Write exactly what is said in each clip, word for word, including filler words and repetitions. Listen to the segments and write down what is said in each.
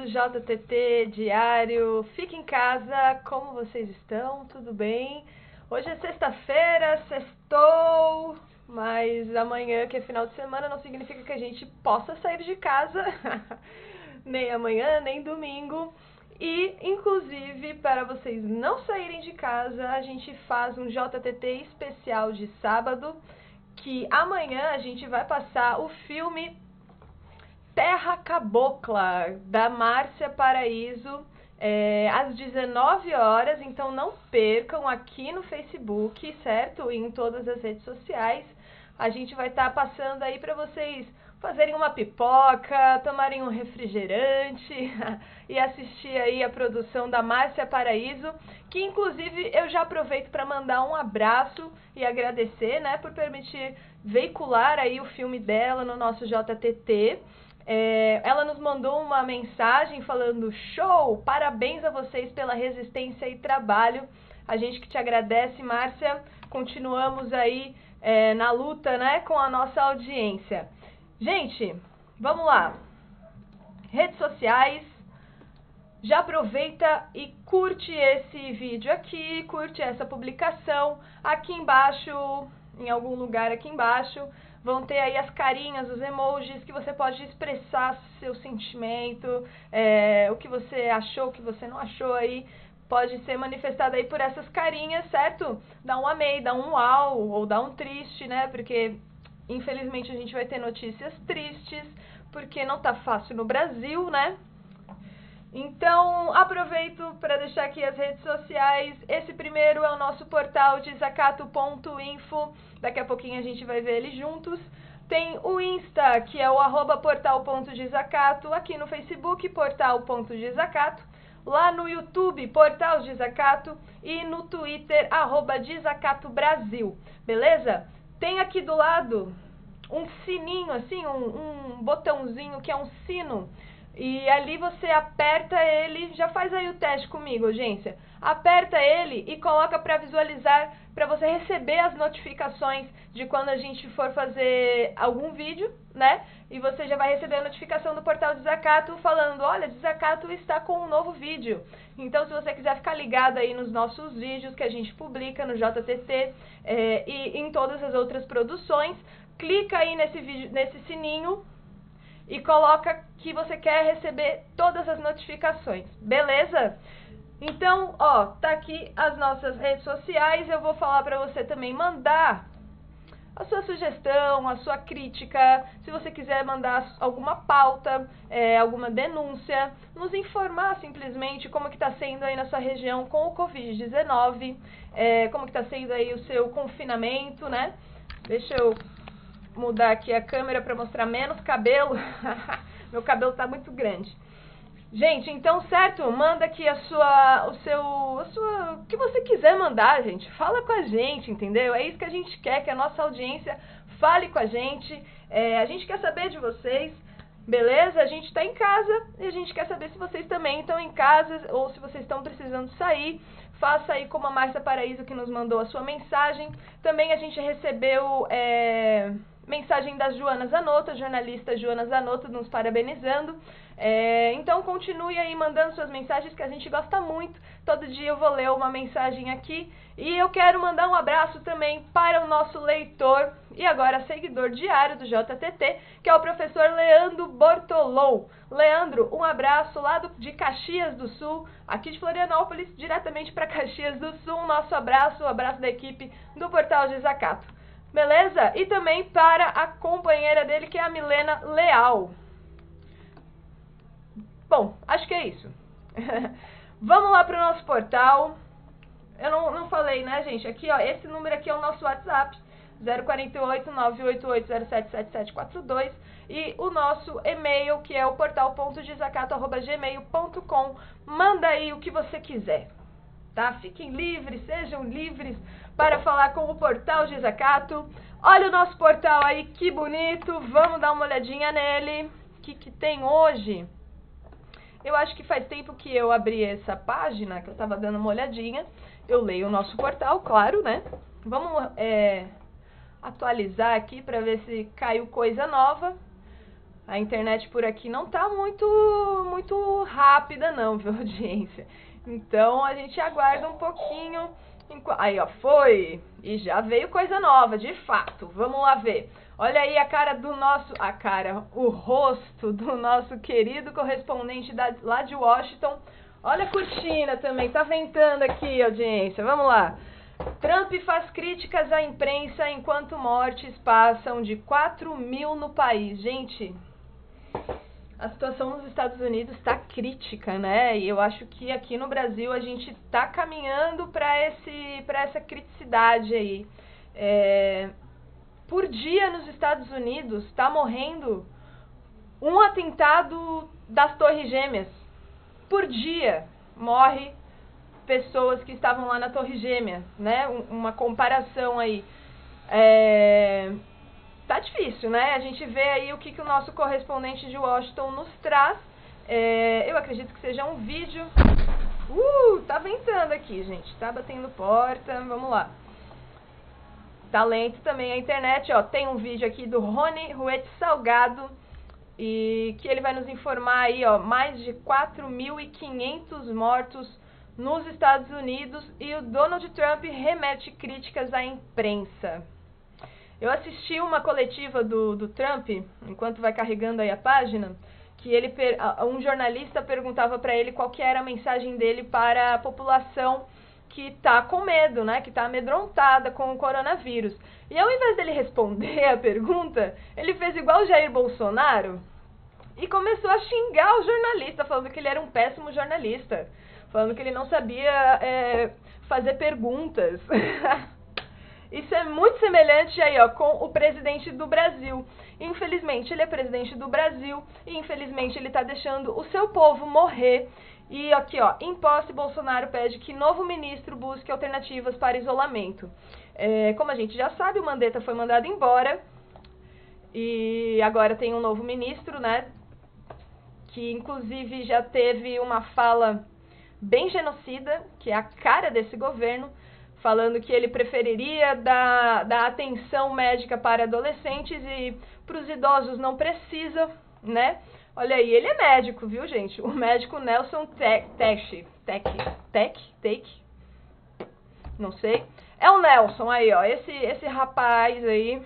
J T T Diário. Fique em casa, como vocês estão? Tudo bem? Hoje é sexta-feira, sextou, mas amanhã, que é final de semana, não significa que a gente possa sair de casa, nem amanhã, nem domingo. E, inclusive, para vocês não saírem de casa, a gente faz um J T T especial de sábado, que amanhã a gente vai passar o filme Terra Cabocla, da Márcia Paraíso, é, às dezenove horas, então não percam aqui no Facebook, certo? E em todas as redes sociais. A gente vai estar tá passando aí para vocês fazerem uma pipoca, tomarem um refrigerante e assistir aí a produção da Márcia Paraíso, que inclusive eu já aproveito para mandar um abraço e agradecer, né, por permitir veicular aí o filme dela no nosso J T T. É, ela nos mandou uma mensagem falando: show, parabéns a vocês pela resistência e trabalho. A gente que te agradece, Márcia. Continuamos aí é, na luta, né, com a nossa audiência. Gente, vamos lá. Redes sociais. Já aproveita e curte esse vídeo aqui, curte essa publicação. Aqui embaixo, em algum lugar aqui embaixo, vão ter aí as carinhas, os emojis, que você pode expressar seu sentimento, é, o que você achou, o que você não achou aí, pode ser manifestado aí por essas carinhas, certo? Dá um amei, dá um uau, ou dá um triste, né? Porque, infelizmente, a gente vai ter notícias tristes, porque não tá fácil no Brasil, né? Então, aproveito para deixar aqui as redes sociais. Esse primeiro é o nosso portal desacato ponto info. Daqui a pouquinho a gente vai ver ele juntos. Tem o Insta, que é o arroba portal.desacato. Aqui no Facebook, portal.desacato. Lá no YouTube, Portal Desacato. E no Twitter, arroba Desacato Brasil. Beleza? Tem aqui do lado um sininho, assim, um, um botãozinho que é um sino. E ali você aperta ele, já faz aí o teste comigo, audiência. Aperta ele e coloca para visualizar, para você receber as notificações de quando a gente for fazer algum vídeo, né? E você já vai receber a notificação do Portal Desacato falando: olha, Desacato está com um novo vídeo. Então, se você quiser ficar ligado aí nos nossos vídeos que a gente publica no J T T é, e em todas as outras produções, clica aí nesse, vídeo, nesse sininho e coloca que você quer receber todas as notificações, beleza? Então, ó, tá aqui as nossas redes sociais. Eu vou falar pra você também mandar a sua sugestão, a sua crítica, se você quiser mandar alguma pauta, é, alguma denúncia, nos informar simplesmente como que tá sendo aí na sua região com o covid dezenove, é, como que tá sendo aí o seu confinamento, né? Deixa eu mudar aqui a câmera para mostrar menos cabelo. Meu cabelo tá muito grande. Gente, então, certo? Manda aqui a sua, o seu, a sua, o que você quiser mandar, gente. Fala com a gente, entendeu? É isso que a gente quer, que a nossa audiência fale com a gente. É, a gente quer saber de vocês, beleza? A gente tá em casa e a gente quer saber se vocês também estão em casa ou se vocês estão precisando sair. Faça aí como a Márcia Paraíso, que nos mandou a sua mensagem. Também a gente recebeu é, mensagem da Joana Zanotto, a jornalista Joana Zanotto, nos parabenizando. É, então continue aí mandando suas mensagens, que a gente gosta muito. Todo dia eu vou ler uma mensagem aqui. E eu quero mandar um abraço também para o nosso leitor e agora seguidor diário do J T T, que é o professor Leandro Bortolou. Leandro, um abraço lá do, de Caxias do Sul, aqui de Florianópolis, diretamente para Caxias do Sul. Um nosso abraço, um abraço da equipe do Portal Desacato. Beleza? E também para a companheira dele, que é a Milena Leal. Bom, acho que é isso. Vamos lá para o nosso portal. Eu não, não falei, né, gente? Aqui, ó, esse número aqui é o nosso WhatsApp, zero quatro oito, nove oito oito, zero sete sete sete quatro dois, e o nosso e-mail, que é o portal.desacato arroba gmail ponto com. Manda aí o que você quiser, tá? Fiquem livres, sejam livres para falar com o Portal Desacato. Olha o nosso portal aí, que bonito. Vamos dar uma olhadinha nele. O que que tem hoje? Eu acho que faz tempo que eu abri essa página, que eu estava dando uma olhadinha. Eu leio o nosso portal, claro, né? Vamos é, atualizar aqui para ver se caiu coisa nova. A internet por aqui não tá muito, muito rápida não, viu, audiência? Então a gente aguarda um pouquinho. Aí, ó, foi! E já veio coisa nova, de fato. Vamos lá ver. Olha aí a cara do nosso... A cara, o rosto do nosso querido correspondente da, lá de Washington. Olha a cortina também, tá ventando aqui, audiência. Vamos lá. Trump faz críticas à imprensa enquanto mortes passam de quatro mil no país. Gente, a situação nos Estados Unidos está crítica, né? E eu acho que aqui no Brasil a gente está caminhando para esse, para essa criticidade aí. É, por dia nos Estados Unidos está morrendo um atentado das Torres Gêmeas. Por dia morre pessoas que estavam lá na Torre Gêmea, né? Uma comparação aí. É... Tá difícil, né? A gente vê aí o que, que o nosso correspondente de Washington nos traz. É... Eu acredito que seja um vídeo. Uh, tá ventando aqui, gente. Tá batendo porta. Vamos lá. Tá lento também a internet, ó. Tem um vídeo aqui do Rony Ruete Salgado. E que ele vai nos informar aí, ó. Mais de quatro mil e quinhentos mortos nos Estados Unidos e o Donald Trump remete críticas à imprensa. Eu assisti uma coletiva do, do Trump, enquanto vai carregando aí a página, que ele, um jornalista perguntava para ele qual que era a mensagem dele para a população que está com medo, né, que está amedrontada com o coronavírus. E ao invés dele responder a pergunta, ele fez igual o Jair Bolsonaro e começou a xingar o jornalista, falando que ele era um péssimo jornalista. Falando que ele não sabia é, fazer perguntas. Isso é muito semelhante aí, ó, com o presidente do Brasil. Infelizmente, ele é presidente do Brasil e infelizmente ele está deixando o seu povo morrer. E aqui, ó, em posse, Bolsonaro pede que novo ministro busque alternativas para isolamento. É, como a gente já sabe, o Mandetta foi mandado embora e agora tem um novo ministro, né, que inclusive já teve uma fala bem genocida, que é a cara desse governo, falando que ele preferiria dar, dar atenção médica para adolescentes e para os idosos não precisa, né? Olha aí, ele é médico, viu, gente? O médico Nelson Tech, Tech, Tech, Tech, Tech, não sei. É o Nelson aí, ó, esse, esse rapaz aí,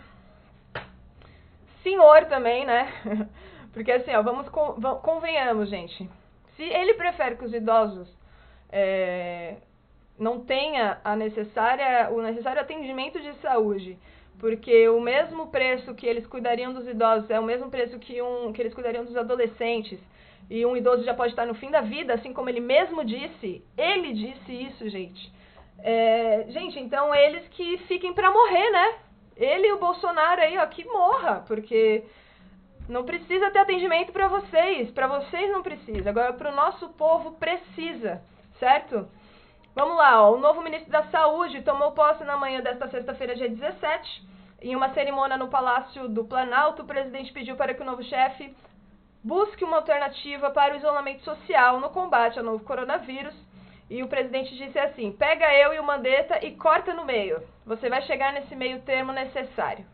senhor também, né? Porque assim, ó, vamos, convenhamos, gente. Se ele prefere que os idosos É, não tenha a necessária, o necessário atendimento de saúde, porque o mesmo preço que eles cuidariam dos idosos é o mesmo preço que, um, que eles cuidariam dos adolescentes, e um idoso já pode estar no fim da vida, assim como ele mesmo disse, ele disse isso, gente. É, gente, então eles que fiquem pra morrer, né? Ele e o Bolsonaro aí, ó, que morra, porque não precisa ter atendimento pra vocês, pra vocês não precisa, agora pro nosso povo precisa. Certo? Vamos lá, ó. O novo ministro da Saúde tomou posse na manhã desta sexta-feira, dia dezessete. Em uma cerimônia no Palácio do Planalto, o presidente pediu para que o novo chefe busque uma alternativa para o isolamento social no combate ao novo coronavírus. E o presidente disse assim: pega eu e o Mandetta e corta no meio. Você vai chegar nesse meio termo necessário.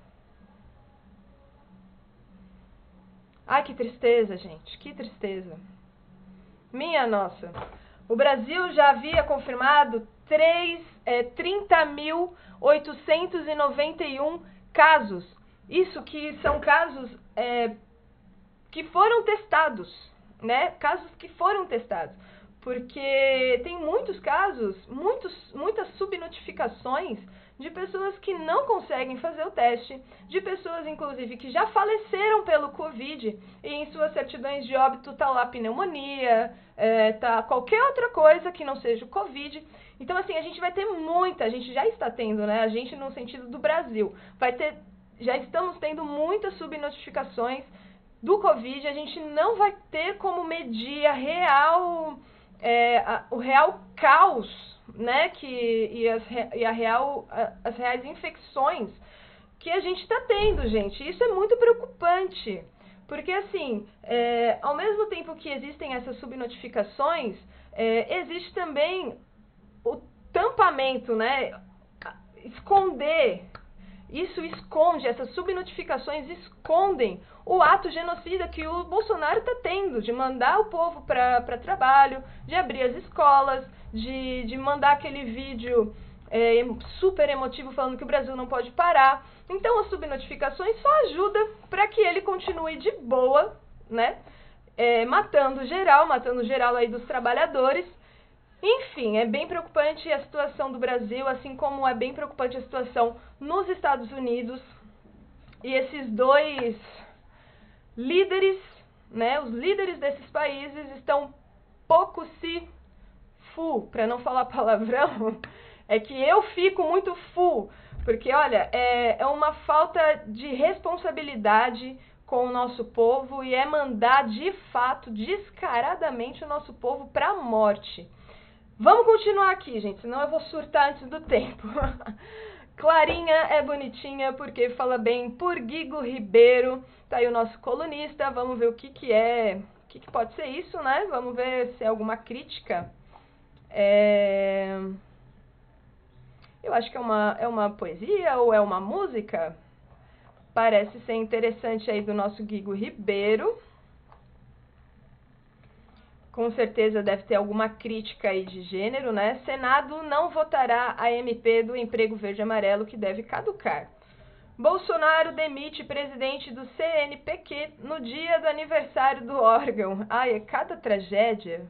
Ai, que tristeza, gente. Que tristeza. Minha nossa. O Brasil já havia confirmado é, trinta mil oitocentos e noventa e um casos. Isso que são casos é, que foram testados, né? Casos que foram testados. Porque tem muitos casos, muitos, muitas subnotificações de pessoas que não conseguem fazer o teste, de pessoas, inclusive, que já faleceram pelo Covid e em suas certidões de óbito tá lá pneumonia, é, tá qualquer outra coisa que não seja o Covid. Então, assim, a gente vai ter muita, a gente já está tendo, né, a gente no sentido do Brasil, vai ter, já estamos tendo muitas subnotificações do Covid, a gente não vai ter como medir a real, é, a, o real caos, né, que, e, as, e a real, as reais infecções que a gente está tendo, gente. Isso é muito preocupante, porque assim, é, ao mesmo tempo que existem essas subnotificações, é, existe também o tampamento, né, esconder Isso esconde, essas subnotificações escondem o ato genocida que o Bolsonaro está tendo, de mandar o povo para trabalho, de abrir as escolas, de, de mandar aquele vídeo é, super emotivo falando que o Brasil não pode parar. Então as subnotificações só ajudam para que ele continue de boa, né? É, matando geral, matando geral aí dos trabalhadores. Enfim, é bem preocupante a situação do Brasil, assim como é bem preocupante a situação nos Estados Unidos. E esses dois líderes, né, os líderes desses países estão pouco se fu, para não falar palavrão, é que eu fico muito fu, porque olha, é, é uma falta de responsabilidade com o nosso povo e é mandar de fato, descaradamente, o nosso povo para a morte. Vamos continuar aqui, gente, senão eu vou surtar antes do tempo. Clarinha é bonitinha porque fala bem por Guigo Ribeiro. Tá aí o nosso colunista. Vamos ver o que que é, o que que pode ser isso, né? Vamos ver se é alguma crítica. É... Eu acho que é uma, é uma poesia ou é uma música. Parece ser interessante aí do nosso Guigo Ribeiro. Com certeza deve ter alguma crítica aí de gênero, né? Senado não votará a M P do emprego verde e amarelo que deve caducar. Bolsonaro demite presidente do C N P Q no dia do aniversário do órgão. Ai, é cada tragédia.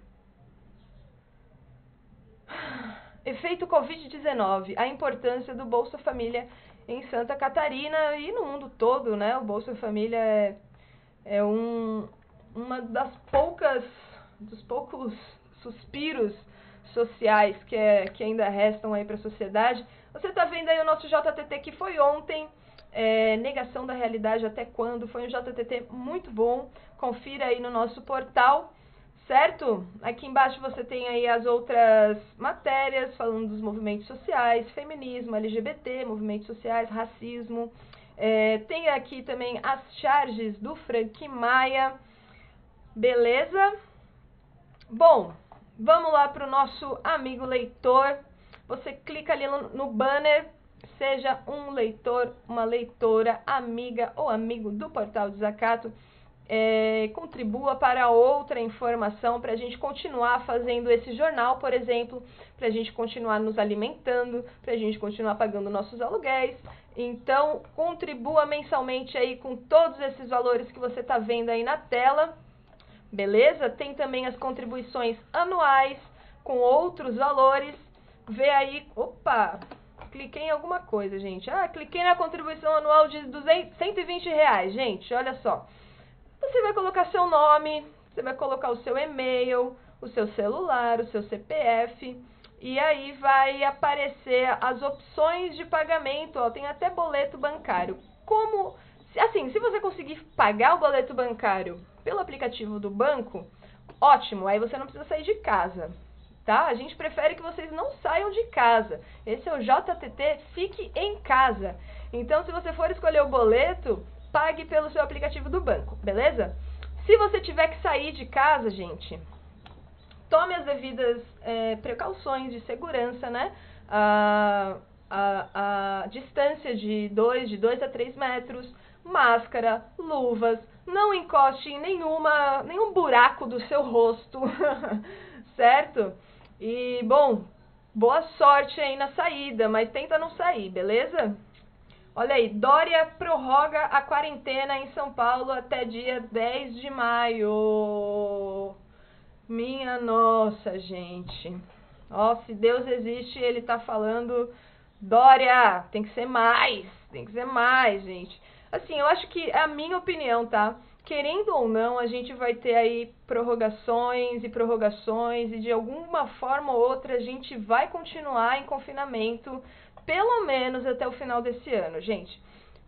Efeito covid dezenove. A importância do Bolsa Família em Santa Catarina e no mundo todo, né? O Bolsa Família é, é um, uma das poucas... dos poucos suspiros sociais que, é, que ainda restam aí para a sociedade. Você está vendo aí o nosso J T T que foi ontem, é, negação da realidade até quando, foi um J T T muito bom, confira aí no nosso portal, certo? Aqui embaixo você tem aí as outras matérias falando dos movimentos sociais, feminismo, L G B T, movimentos sociais, racismo, é, tem aqui também as charges do Frank Maia, beleza? Bom, vamos lá para o nosso amigo leitor. Você clica ali no banner, seja um leitor, uma leitora, amiga ou amigo do Portal Desacato. É, contribua para outra informação, para a gente continuar fazendo esse jornal, por exemplo, para a gente continuar nos alimentando, para a gente continuar pagando nossos aluguéis. Então, contribua mensalmente aí com todos esses valores que você está vendo aí na tela. Beleza? Tem também as contribuições anuais com outros valores. Vê aí, opa, cliquei em alguma coisa, gente. Ah, cliquei na contribuição anual de duzentos, cento e vinte reais, gente, olha só. Você vai colocar seu nome, você vai colocar o seu e-mail, o seu celular, o seu C P F, e aí vai aparecer as opções de pagamento, ó, tem até boleto bancário. Como, assim, se você conseguir pagar o boleto bancário pelo aplicativo do banco, ótimo, aí você não precisa sair de casa, tá? A gente prefere que vocês não saiam de casa. Esse é o J T T, fique em casa. Então, se você for escolher o boleto, pague pelo seu aplicativo do banco, beleza? Se você tiver que sair de casa, gente, tome as devidas é, precauções de segurança, né? A, a, a distância de dois, de dois a três metros, máscara, luvas, não encoste em nenhuma, nenhum buraco do seu rosto, certo? E, bom, boa sorte aí na saída, mas tenta não sair, beleza? Olha aí, Dória prorroga a quarentena em São Paulo até dia dez de maio. Minha nossa, gente. Ó, se Deus existe, ele tá falando, Dória, tem que ser mais, tem que ser mais, gente. Assim, eu acho que é a minha opinião, tá? Querendo ou não, a gente vai ter aí prorrogações e prorrogações e de alguma forma ou outra a gente vai continuar em confinamento pelo menos até o final desse ano, gente.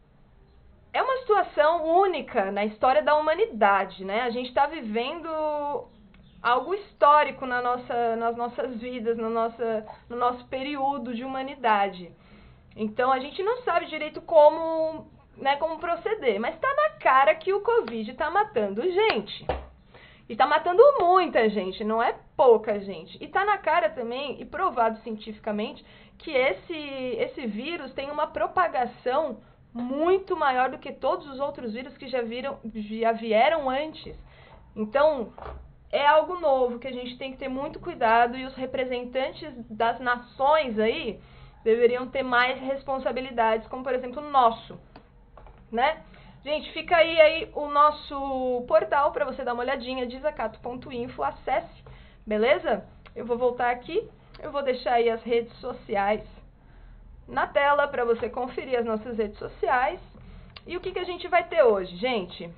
É uma situação única na história da humanidade, né? A gente está vivendo algo histórico na nossa, nas nossas vidas, no, nossa, no nosso período de humanidade. Então, a gente não sabe direito como, né, como proceder, mas está na cara que o Covid está matando gente. E está matando muita gente, não é pouca gente. E está na cara também, e provado cientificamente, que esse, esse vírus tem uma propagação muito maior do que todos os outros vírus que já, viram, já vieram antes. Então, é algo novo que a gente tem que ter muito cuidado e os representantes das nações aí deveriam ter mais responsabilidades, como por exemplo o nosso, né? Gente, fica aí, aí o nosso portal para você dar uma olhadinha, desacato ponto info, acesse, beleza? Eu vou voltar aqui, eu vou deixar aí as redes sociais na tela para você conferir as nossas redes sociais. E o que, que a gente vai ter hoje, gente?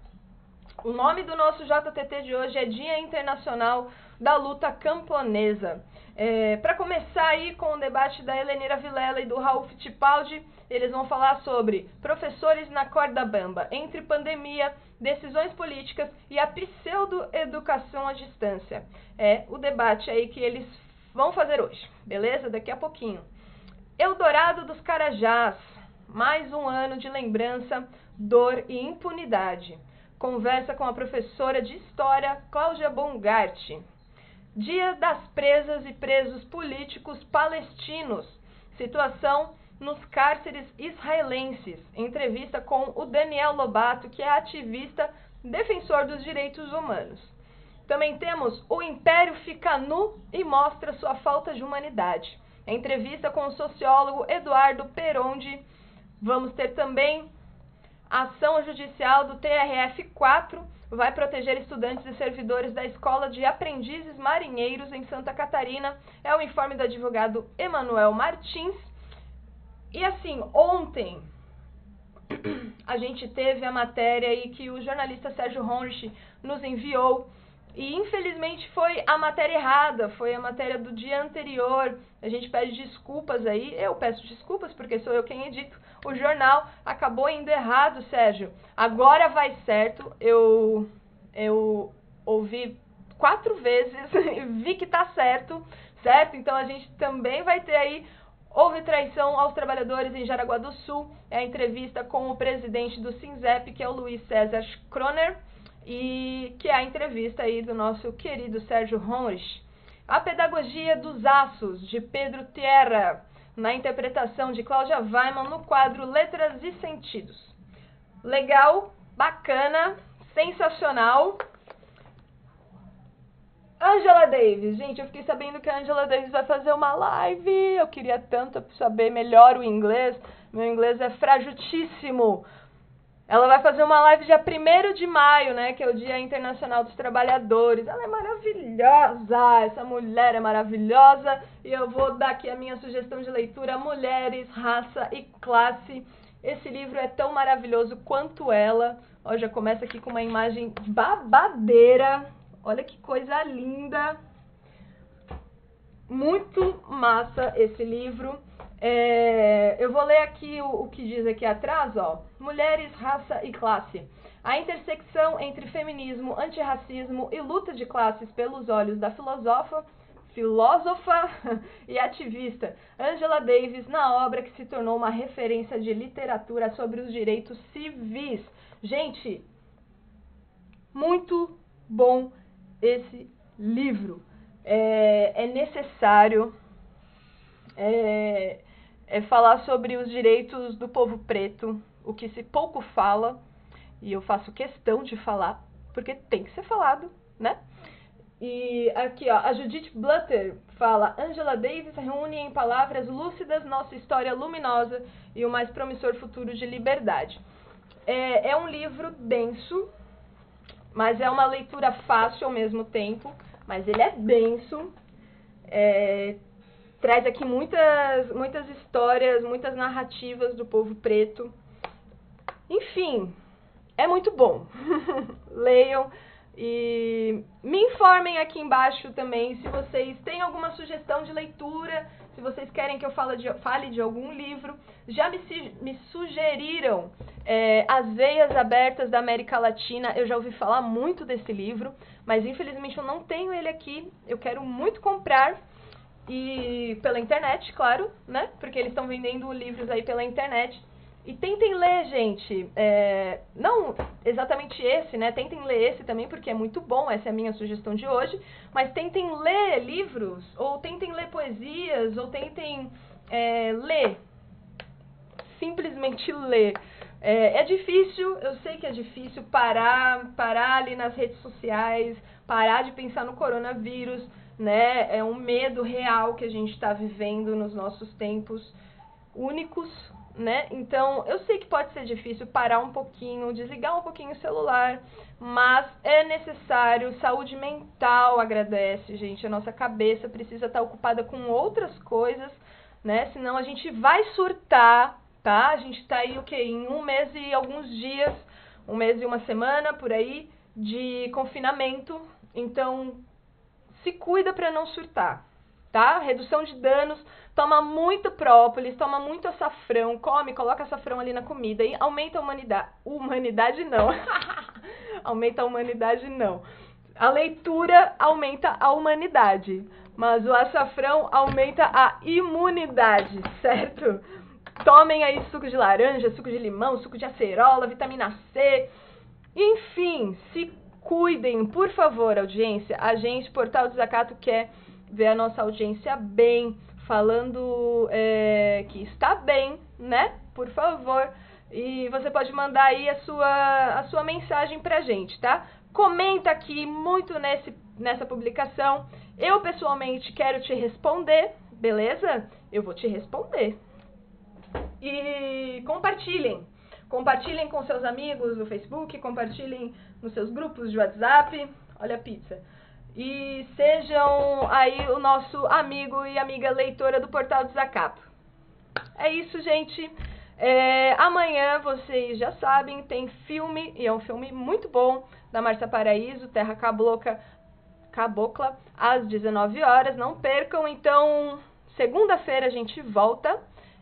O nome do nosso J T T de hoje é Dia Internacional da Luta Camponesa. É, para começar aí com o debate da Helenira Vilela e do Raul Fittipaldi, eles vão falar sobre professores na corda bamba, entre pandemia, decisões políticas e a pseudo-educação à distância. É o debate aí que eles vão fazer hoje, beleza? Daqui a pouquinho. Eldorado dos Carajás, mais um ano de lembrança, dor e impunidade. Conversa com a professora de História, Cláudia Bongart. Dia das presas e presos políticos palestinos. Situação nos cárceres israelenses. Entrevista com o Daniel Lobato, que é ativista defensor dos direitos humanos. Também temos O Império Fica Nu e Mostra Sua Falta de Humanidade. Entrevista com o sociólogo Eduardo Perondi. Vamos ter também a ação judicial do T R F quatro, vai proteger estudantes e servidores da Escola de Aprendizes Marinheiros em Santa Catarina. É o informe do advogado Emanuel Martins. E assim, ontem a gente teve a matéria aí que o jornalista Sérgio Honrich nos enviou. E infelizmente foi a matéria errada, foi a matéria do dia anterior. A gente pede desculpas aí, eu peço desculpas porque sou eu quem edito. O jornal acabou indo errado, Sérgio. Agora vai certo, eu, eu ouvi quatro vezes e vi que tá certo, certo? Então a gente também vai ter aí, houve traição aos trabalhadores em Jaraguá do Sul. É a entrevista com o presidente do SINZEP, que é o Luiz César Kroner. E que é a entrevista aí do nosso querido Sérgio Honrich. A Pedagogia dos Aços, de Pedro Tierra, na interpretação de Cláudia Weiman no quadro Letras e Sentidos. Legal, bacana, sensacional. Angela Davis, gente, eu fiquei sabendo que a Angela Davis vai fazer uma live. Eu queria tanto saber melhor o inglês, meu inglês é frajutíssimo. Ela vai fazer uma live dia primeiro de maio, né, que é o Dia Internacional dos Trabalhadores. Ela é maravilhosa, essa mulher é maravilhosa. E eu vou dar aqui a minha sugestão de leitura, Mulheres, Raça e Classe. Esse livro é tão maravilhoso quanto ela. Ó, já começa aqui com uma imagem babadeira. Olha que coisa linda. Muito massa esse livro. É, eu vou ler aqui o, o que diz aqui atrás, ó. Mulheres, raça e classe. A intersecção entre feminismo, antirracismo e luta de classes pelos olhos da filosofa, filósofa e ativista Angela Davis na obra que se tornou uma referência de literatura sobre os direitos civis. Gente, muito bom esse livro. É, é necessário... É, é falar sobre os direitos do povo preto, o que se pouco fala, e eu faço questão de falar, porque tem que ser falado, né? E aqui, ó, a Judith Butler fala: Angela Davis reúne em palavras lúcidas nossa história luminosa e o mais promissor futuro de liberdade. É, é um livro denso, mas é uma leitura fácil ao mesmo tempo, mas ele é denso, é... Traz aqui muitas, muitas histórias, muitas narrativas do povo preto. Enfim, é muito bom. Leiam e me informem aqui embaixo também se vocês têm alguma sugestão de leitura, se vocês querem que eu fale de, fale de algum livro. Já me, me sugeriram é, As Veias Abertas da América Latina. Eu já ouvi falar muito desse livro, mas infelizmente eu não tenho ele aqui. Eu quero muito comprar. E pela internet, claro, né? Porque eles estão vendendo livros aí pela internet. E tentem ler, gente. É, não exatamente esse, né? Tentem ler esse também, porque é muito bom. Essa é a minha sugestão de hoje. Mas tentem ler livros, ou tentem ler poesias, ou tentem é ler. Simplesmente ler. É, é difícil, eu sei que é difícil parar, parar ali nas redes sociais, parar de pensar no coronavírus, né? É um medo real que a gente está vivendo nos nossos tempos únicos, né? Então, eu sei que pode ser difícil parar um pouquinho, desligar um pouquinho o celular, mas é necessário. Saúde mental agradece, gente. A nossa cabeça precisa estar ocupada com outras coisas, né? Senão a gente vai surtar, tá? A gente tá aí, o quê? Em um mês e alguns dias, um mês e uma semana, por aí, de confinamento. Então, se cuida para não surtar, tá? Redução de danos, toma muito própolis, toma muito açafrão, come, coloca açafrão ali na comida e aumenta a humanidade. Humanidade não. Aumenta a humanidade não. A leitura aumenta a humanidade, mas o açafrão aumenta a imunidade, certo? Tomem aí suco de laranja, suco de limão, suco de acerola, vitamina C. Enfim, se cuidem, por favor, audiência. A gente, Portal Desacato, quer ver a nossa audiência bem, falando é, que está bem, né? Por favor. E você pode mandar aí a sua, a sua mensagem pra gente, tá? Comenta aqui muito nesse, nessa publicação. Eu, pessoalmente, quero te responder, beleza? Eu vou te responder. E compartilhem. Compartilhem com seus amigos no Facebook, compartilhem nos seus grupos de WhatsApp. Olha a pizza. E sejam aí o nosso amigo e amiga leitora do Portal Desacato. É isso, gente. É, amanhã, vocês já sabem, tem filme, e é um filme muito bom, da Márcia Paraíso, Terra Cabocla, Cabocla, às dezenove horas. Não percam. Então, segunda-feira a gente volta.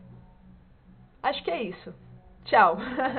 Acho que é isso. Tchau.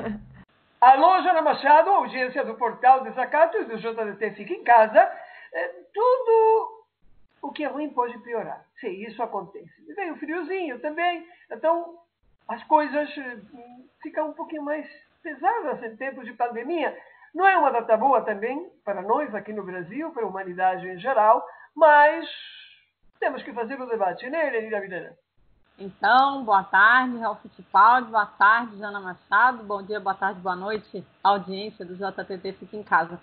Alô, Jana Machado, audiência do Portal Desacato e do J D T Fica em Casa. É, tudo o que é ruim pode piorar. Sim, isso acontece. Vem o friozinho também, então as coisas ficam um pouquinho mais pesadas em tempos de pandemia. Não é uma data boa também para nós aqui no Brasil, para a humanidade em geral, mas temos que fazer o debate, né, Elenira Vilhena? Então, boa tarde, Raul Fittipaldi, boa tarde, Jana Machado, bom dia, boa tarde, boa noite, audiência do J T T Fica em Casa.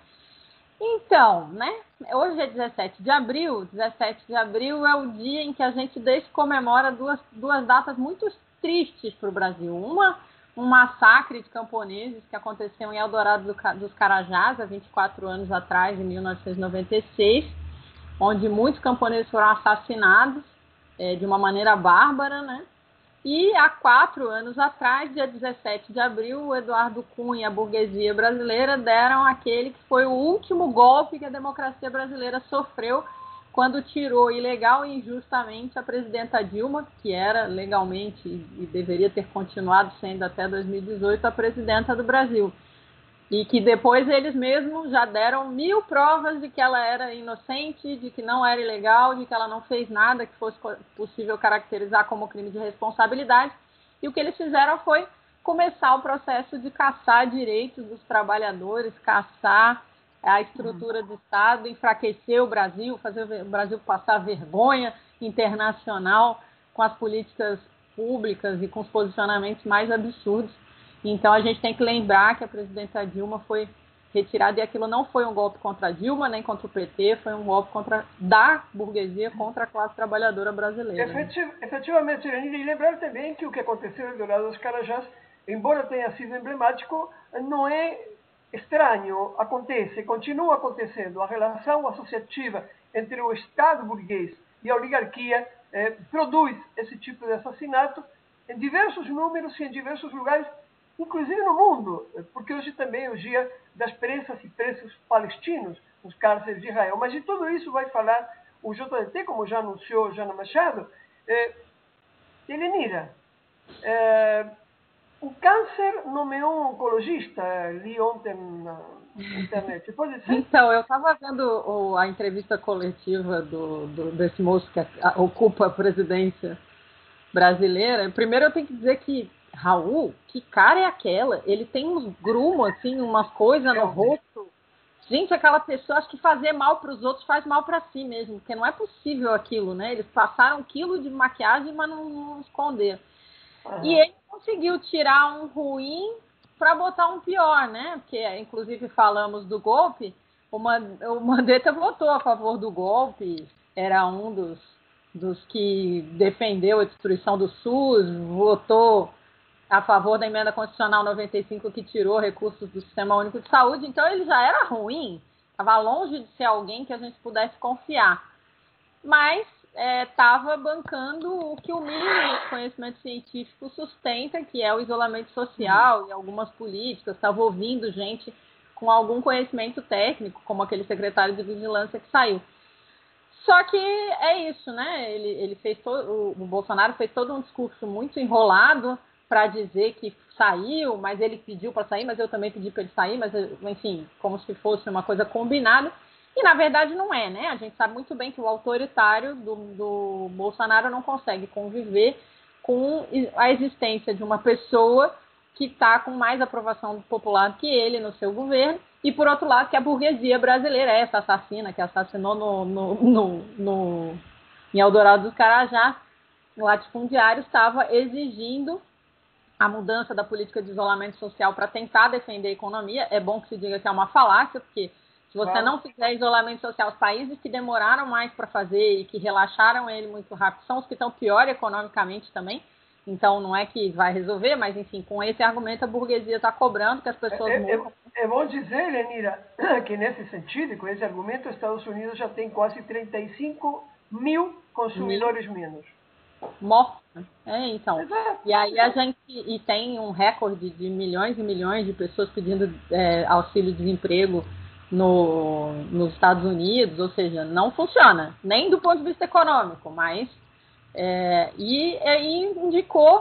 Então, né, hoje é dezessete de abril, dezessete de abril é o dia em que a gente desde comemora duas, duas datas muito tristes para o Brasil. Uma, um massacre de camponeses que aconteceu em Eldorado dos Carajás, há vinte e quatro anos atrás, em mil novecentos e noventa e seis, onde muitos camponeses foram assassinados é, de uma maneira bárbara, né? E há quatro anos atrás, dia dezessete de abril, o Eduardo Cunha e a burguesia brasileira deram aquele que foi o último golpe que a democracia brasileira sofreu quando tirou ilegal e injustamente a presidenta Dilma, que era legalmente e deveria ter continuado sendo até dois mil e dezoito a presidenta do Brasil. E que depois eles mesmos já deram mil provas de que ela era inocente, de que não era ilegal, de que ela não fez nada que fosse possível caracterizar como crime de responsabilidade. E o que eles fizeram foi começar o processo de caçar direitos dos trabalhadores, caçar a estrutura do Estado, enfraquecer o Brasil, fazer o Brasil passar vergonha internacional com as políticas públicas e com os posicionamentos mais absurdos. Então, a gente tem que lembrar que a presidenta Dilma foi retirada e aquilo não foi um golpe contra a Dilma, nem contra o P T, foi um golpe contra, da burguesia contra a classe trabalhadora brasileira. Efetiv, efetivamente, e lembrar também que o que aconteceu em Eldorado dos Carajás, embora tenha sido emblemático, não é estranho, acontece, continua acontecendo. A relação associativa entre o Estado burguês e a oligarquia eh, produz esse tipo de assassinato em diversos números e em diversos lugares, inclusive no mundo, porque hoje também é o dia das presas e presos palestinos nos cárceres de Israel. Mas de tudo isso vai falar o J D T, como já anunciou Jana Machado. É, Elenira, é, o câncer nomeou um oncologista, li ontem na internet, pode ser? Então, eu estava vendo o, a entrevista coletiva do, do, desse moço que a, a, ocupa a presidência brasileira. Primeiro eu tenho que dizer que Raul, que cara é aquela? Ele tem uns grumos, assim, umas coisas no rosto gente, aquela pessoa, acho que fazer mal para os outros faz mal para si mesmo, porque não é possível aquilo, né? Eles passaram um quilo de maquiagem, mas não, não esconderam. Uhum. E ele conseguiu tirar um ruim para botar um pior, né? Porque, inclusive, falamos do golpe, o Mandetta votou a favor do golpe, era um dos, dos que defendeu a destruição do SUS, votou a favor da emenda constitucional noventa e cinco que tirou recursos do Sistema Único de Saúde, então ele já era ruim, estava longe de ser alguém que a gente pudesse confiar. Mas estava é, bancando o que o mínimo de conhecimento científico sustenta, que é o isolamento social uhum. e algumas políticas, estava ouvindo gente com algum conhecimento técnico, como aquele secretário de vigilância que saiu. Só que é isso, né? Ele, ele fez todo, o, o Bolsonaro fez todo um discurso muito enrolado para dizer que saiu, mas ele pediu para sair, mas eu também pedi para ele sair, mas, enfim, como se fosse uma coisa combinada. E, na verdade, não é, né? A gente sabe muito bem que o autoritário do, do Bolsonaro não consegue conviver com a existência de uma pessoa que está com mais aprovação popular que ele no seu governo, e, por outro lado, que a burguesia brasileira, essa assassina que assassinou no, no, no, no, em Eldorado dos Carajás, no latifundiário, estava exigindo a mudança da política de isolamento social para tentar defender a economia. É bom que se diga que é uma falácia, porque se você claro. não fizer isolamento social, os países que demoraram mais para fazer e que relaxaram ele muito rápido são os que estão pior economicamente também. Então, não é que vai resolver, mas, enfim, com esse argumento a burguesia está cobrando que as pessoas... É, é, é bom dizer, Lenira, que nesse sentido, com esse argumento, os Estados Unidos já tem quase trinta e cinco mil consumidores mil. menos. Mortos. É, então. Exato. E aí a gente e tem um recorde de milhões e milhões de pessoas pedindo é, auxílio-desemprego no, nos Estados Unidos, ou seja, não funciona, nem do ponto de vista econômico, mas é, e, e indicou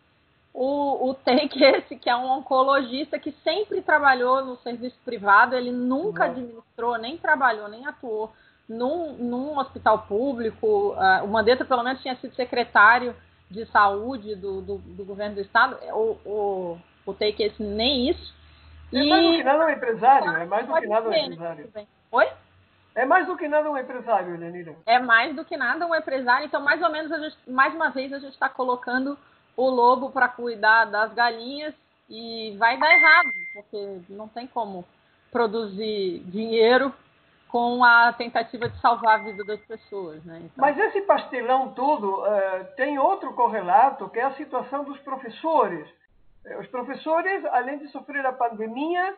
o, o Take esse, que é um oncologista que sempre trabalhou no serviço privado, ele nunca uhum. administrou, nem trabalhou, nem atuou num, num hospital público. Uh, o Mandetta, pelo menos, tinha sido secretário de saúde do, do, do governo do estado. O, o, o Take esse nem isso. É e... mais do que nada um empresário, é mais do que nada um empresário. Né? Oi? É mais do que nada um empresário, Lenira. É mais do que nada um empresário. Então, mais ou menos, a gente, mais uma vez, a gente está colocando o lobo para cuidar das galinhas e vai dar errado, porque não tem como produzir dinheiro com a tentativa de salvar a vida das pessoas, né? Então... Mas esse pastelão todo uh, tem outro correlato, que é a situação dos professores. Os professores, além de sofrer a pandemia,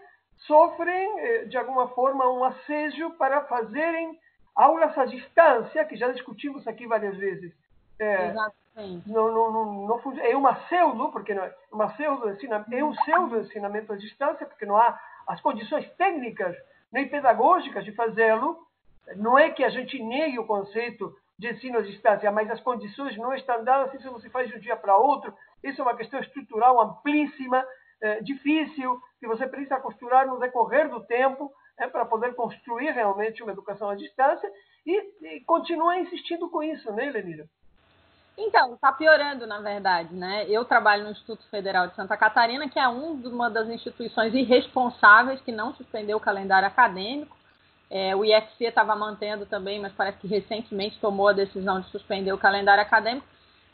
sofrem, de alguma forma, um assédio para fazerem aulas à distância, que já discutimos aqui várias vezes. É, Exatamente. Não, não, não, não, é uma pseudo, porque não é, uma pseudo ensinamento, é um pseudo ensinamento à distância, porque não há as condições técnicas nem pedagógicas de fazê-lo. Não é que a gente negue o conceito de ensino à distância, mas as condições não estão dadas, isso não se faz de um dia para outro. Isso é uma questão estrutural amplíssima, é, difícil, que você precisa costurar no decorrer do tempo, é, para poder construir realmente uma educação à distância, e, e continua insistindo com isso, né, Lenira? Então, está piorando, na verdade, né? Eu trabalho no Instituto Federal de Santa Catarina, que é um, uma das instituições irresponsáveis que não suspendeu o calendário acadêmico. É, o I F C estava mantendo também, mas parece que recentemente tomou a decisão de suspender o calendário acadêmico.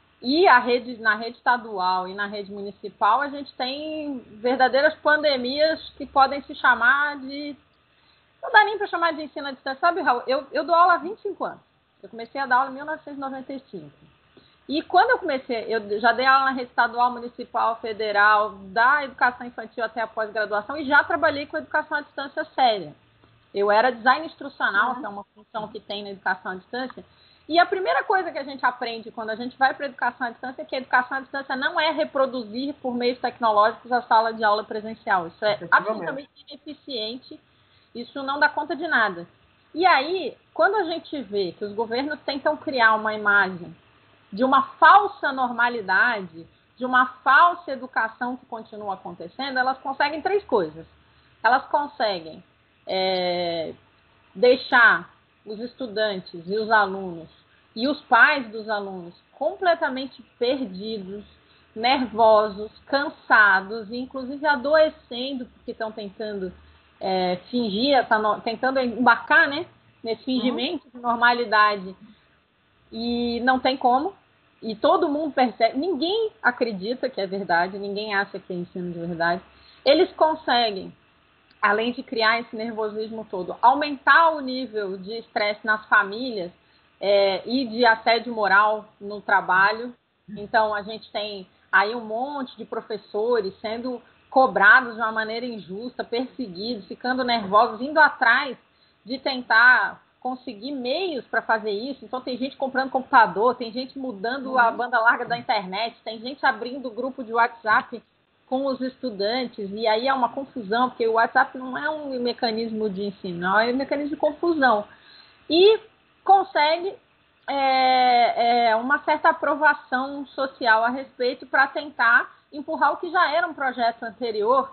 E a rede, na rede estadual e na rede municipal, a gente tem verdadeiras pandemias que podem se chamar de... Não dá nem para chamar de ensino à distância. Sabe, Raul, eu, eu dou aula há vinte e cinco anos. Eu comecei a dar aula em mil novecentos e noventa e cinco. E quando eu comecei, eu já dei aula na rede estadual, municipal, federal, da educação infantil até a pós-graduação, e já trabalhei com educação à distância séria. Eu era design instrucional, que é uma função que tem na educação à distância. E a primeira coisa que a gente aprende quando a gente vai para a educação à distância é que a educação à distância não é reproduzir por meios tecnológicos a sala de aula presencial. Isso é absolutamente ineficiente, isso não dá conta de nada. E aí, quando a gente vê que os governos tentam criar uma imagem de uma falsa normalidade, de uma falsa educação que continua acontecendo, elas conseguem três coisas. Elas conseguem é, deixar os estudantes e os alunos e os pais dos alunos completamente perdidos, nervosos, cansados e inclusive adoecendo porque estão tentando é, fingir, essa no... tentando embarcar, né, nesse fingimento uhum. de normalidade. E não tem como. E todo mundo percebe, ninguém acredita que é verdade, ninguém acha que é ensino de verdade. Eles conseguem, além de criar esse nervosismo todo, aumentar o nível de estresse nas famílias é, e de assédio moral no trabalho. Então, a gente tem aí um monte de professores sendo cobrados de uma maneira injusta, perseguidos, ficando nervosos, indo atrás de tentar conseguir meios para fazer isso. Então, tem gente comprando computador, tem gente mudando a banda larga da internet, tem gente abrindo grupo de WhatsApp com os estudantes, e aí é uma confusão, porque o WhatsApp não é um mecanismo de ensino, não, é um mecanismo de confusão. E consegue é, é, uma certa aprovação social a respeito para tentar empurrar o que já era um projeto anterior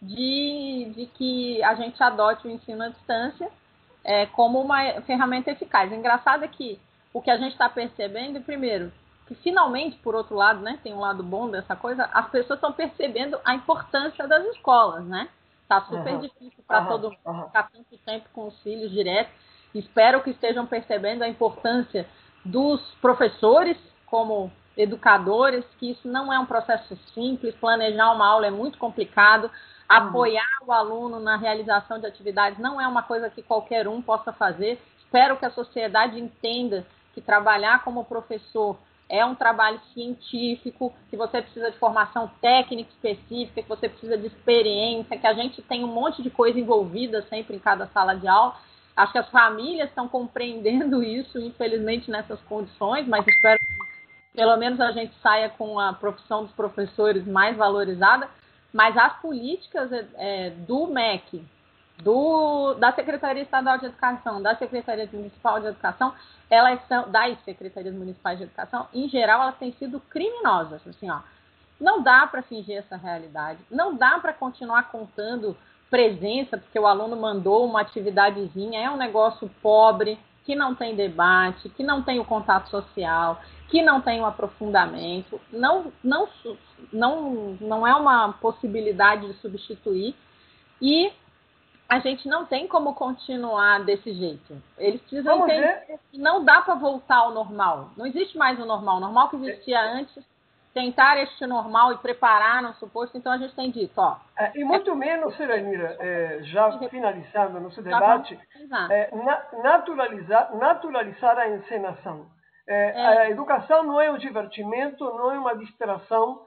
de, de que a gente adote o ensino à distância é, como uma ferramenta eficaz. O engraçado é que o que a gente está percebendo, primeiro, que finalmente, por outro lado, né, tem um lado bom dessa coisa, as pessoas estão percebendo a importância das escolas, né? Tá super uhum. difícil para uhum. todo mundo uhum. ficar tanto tempo com os filhos direto. Espero que estejam percebendo a importância dos professores como educadores, que isso não é um processo simples, planejar uma aula é muito complicado, apoiar uhum. o aluno na realização de atividades não é uma coisa que qualquer um possa fazer. Espero que a sociedade entenda que trabalhar como professor é um trabalho científico, que você precisa de formação técnica específica, que você precisa de experiência, que a gente tem um monte de coisa envolvida sempre em cada sala de aula. Acho que as famílias estão compreendendo isso, infelizmente, nessas condições, mas espero que pelo menos a gente saia com a profissão dos professores mais valorizada. Mas as políticas é, do M E C, do, da Secretaria Estadual de Educação, da Secretaria Municipal de Educação, elas são, das Secretarias Municipais de Educação, em geral, elas têm sido criminosas. Assim, ó, não dá para fingir essa realidade, não dá para continuar contando presença, porque o aluno mandou uma atividadezinha, é um negócio pobre, que não tem debate, que não tem o contato social, que não tem o aprofundamento, não, não, não, não é uma possibilidade de substituir, e a gente não tem como continuar desse jeito. Eles precisam Vamos entender ver. que não dá para voltar ao normal. Não existe mais o normal. O normal que existia antes, tentar este normal e preparar no suposto. Então, a gente tem dito, ó... É, e muito é, menos, Serenira, é, já finalizando nosso debate, é, na, naturalizar, naturalizar a encenação. É, é. A educação não é um divertimento, não é uma distração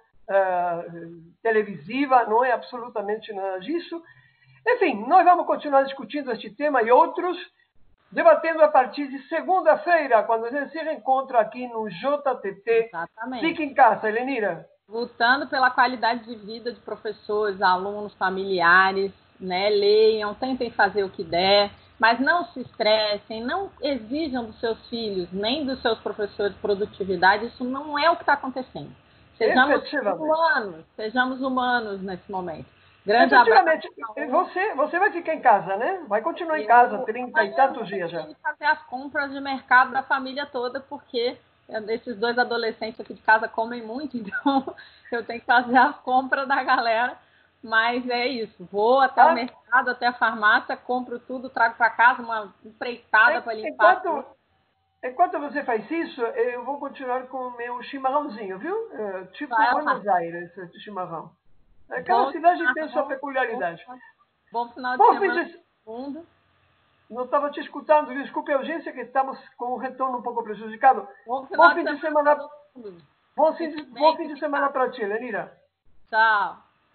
uh, televisiva, não é absolutamente nada disso. Enfim, nós vamos continuar discutindo este tema e outros, debatendo a partir de segunda-feira, quando a gente se reencontra aqui no J T T. Exatamente. Fique em casa, Helenira. Lutando pela qualidade de vida de professores, alunos, familiares, né? Leiam, tentem fazer o que der, mas não se estressem, não exijam dos seus filhos, nem dos seus professores produtividade. Isso não é o que está acontecendo. Sejamos humanos, sejamos humanos nesse momento. Grande Efetivamente, você, você vai ficar em casa, né? Vai continuar em casa, trinta e tantos dias já. Eu tenho que fazer as compras de mercado da família toda, porque esses dois adolescentes aqui de casa comem muito, então eu tenho que fazer as compras da galera. Mas é isso, vou até ah. o mercado, até a farmácia, compro tudo, trago para casa, uma empreitada é, para limpar enquanto, tudo. Enquanto você faz isso, eu vou continuar com o meu chimarrãozinho, viu? Tipo Buenos Aires, esse chimarrão. Cada bom, cidade tem sua peculiaridade. Bom, bom final de bom, semana de... mundo. Não estava te escutando, desculpe a audiência, que estamos com um retorno um pouco prejudicado. Bom, final bom fim de de semana. semana. Bom fim de, bom fim de semana para ti, Lenira. Tchau.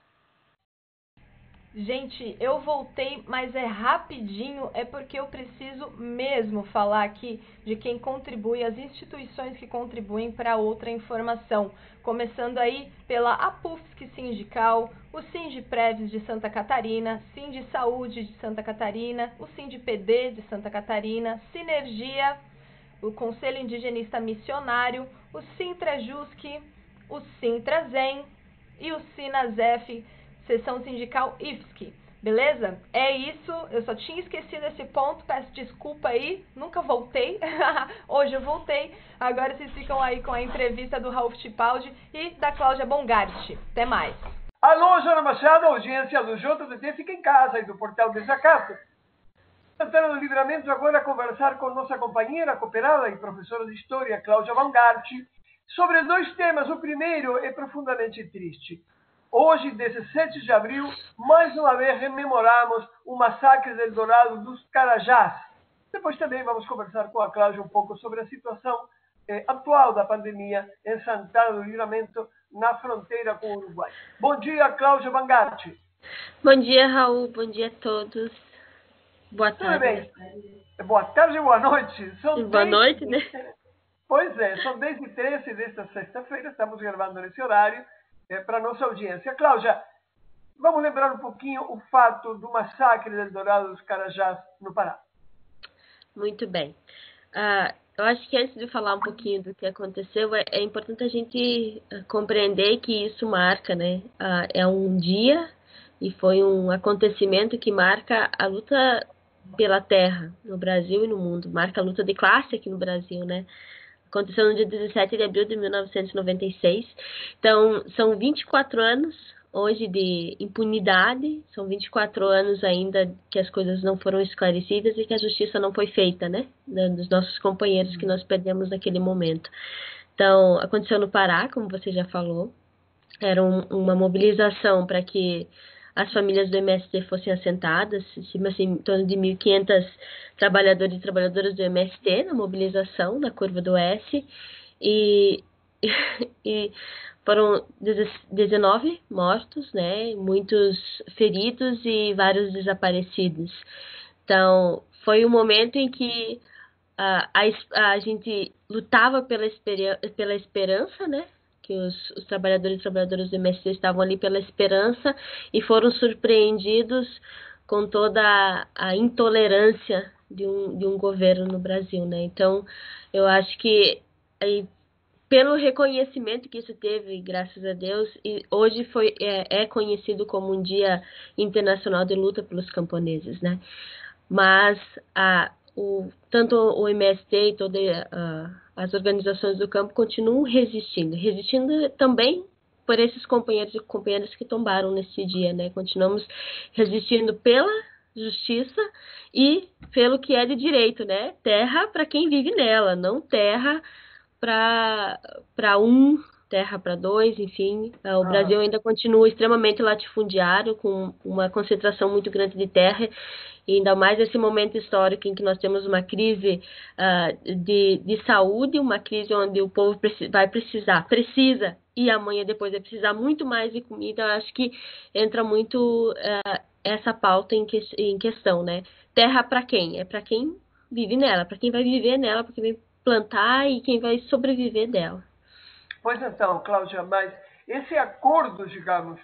Gente, eu voltei, mas é rapidinho, é porque eu preciso mesmo falar aqui de quem contribui, as instituições que contribuem para outra informação. Começando aí pela APUFSC Sindical, o Sindipreves de Santa Catarina, Sindisaúde de Santa Catarina, o Sindipd de Santa Catarina, Sinergia, o Conselho Indigenista Missionário, o Sintrajusc, o Sintrazen e o Sinazef, Seção Sindical I F S C, beleza? É isso, eu só tinha esquecido esse ponto, peço desculpa aí, nunca voltei, hoje eu voltei, agora vocês ficam aí com a entrevista do Ralph Tipaldi e da Cláudia Bongart. Até mais! Alô, Jana Machado, audiência do J T T Fica em Casa e do Portal Desacato. Santana do Livramento agora a conversar com nossa companheira, cooperada e professora de História, Cláudia Vangarti, sobre dois temas. O primeiro é profundamente triste. Hoje, dezessete de abril, mais uma vez rememoramos o massacre del Dourado dos Carajás. Depois também vamos conversar com a Cláudia um pouco sobre a situação eh, atual da pandemia em Santana do Livramento, na fronteira com o Uruguai. Bom dia, Cláudia Vangarti. Bom dia, Raul. Bom dia a todos. Boa tarde. Tudo bem. Boa tarde e boa noite. São boa dez... noite, né? Pois é, são dez e treze desta sexta-feira, estamos gravando nesse horário é, para a nossa audiência. Cláudia, vamos lembrar um pouquinho o fato do massacre del Dourado dos Carajás no Pará. Muito bem. Uh, eu acho que antes de falar um pouquinho do que aconteceu, é, é importante a gente compreender que isso marca, né? Uh, é um dia e foi um acontecimento que marca a luta pela terra no Brasil e no mundo, marca a luta de classe aqui no Brasil, né? Aconteceu no dia dezessete de abril de mil novecentos e noventa e seis. Então, são vinte e quatro anos hoje de impunidade, são vinte e quatro anos ainda que as coisas não foram esclarecidas e que a justiça não foi feita, né? Dos nossos companheiros que nós perdemos naquele momento. Então, aconteceu no Pará, como você já falou. Era um, uma mobilização para que as famílias do M S T fossem assentadas, assim, em torno de mil e quinhentos trabalhadores e trabalhadoras do M S T na mobilização na Curva do S, e, e foram dezenove mortos, né, muitos feridos e vários desaparecidos. Então, foi um momento em que uh, a, a gente lutava pela, esperia, pela esperança, né, que os, os trabalhadores e trabalhadoras do M S T estavam ali pela esperança e foram surpreendidos com toda a, a intolerância de um, de um governo no Brasil, né? Então, eu acho que aí, pelo reconhecimento que isso teve, graças a Deus, e hoje foi, é, é conhecido como um Dia Internacional de Luta pelos Camponeses, né? Mas a, o, tanto o M S T e toda a as organizações do campo continuam resistindo, resistindo também por esses companheiros e companheiras que tombaram nesse dia, né? Continuamos resistindo pela justiça e pelo que é de direito, né? Terra para quem vive nela, não terra para para um, terra para dois, enfim. O ah. Brasil ainda continua extremamente latifundiário, com uma concentração muito grande de terra. E ainda mais nesse momento histórico em que nós temos uma crise uh, de, de saúde, uma crise onde o povo preci- vai precisar, precisa, e amanhã depois vai precisar muito mais de comida. Eu acho que entra muito uh, essa pauta em, que, em questão, né? Terra para quem? É para quem vive nela, para quem vai viver nela, para quem vai plantar e quem vai sobreviver dela. Pois então, Cláudia, mas esse acordo, digamos,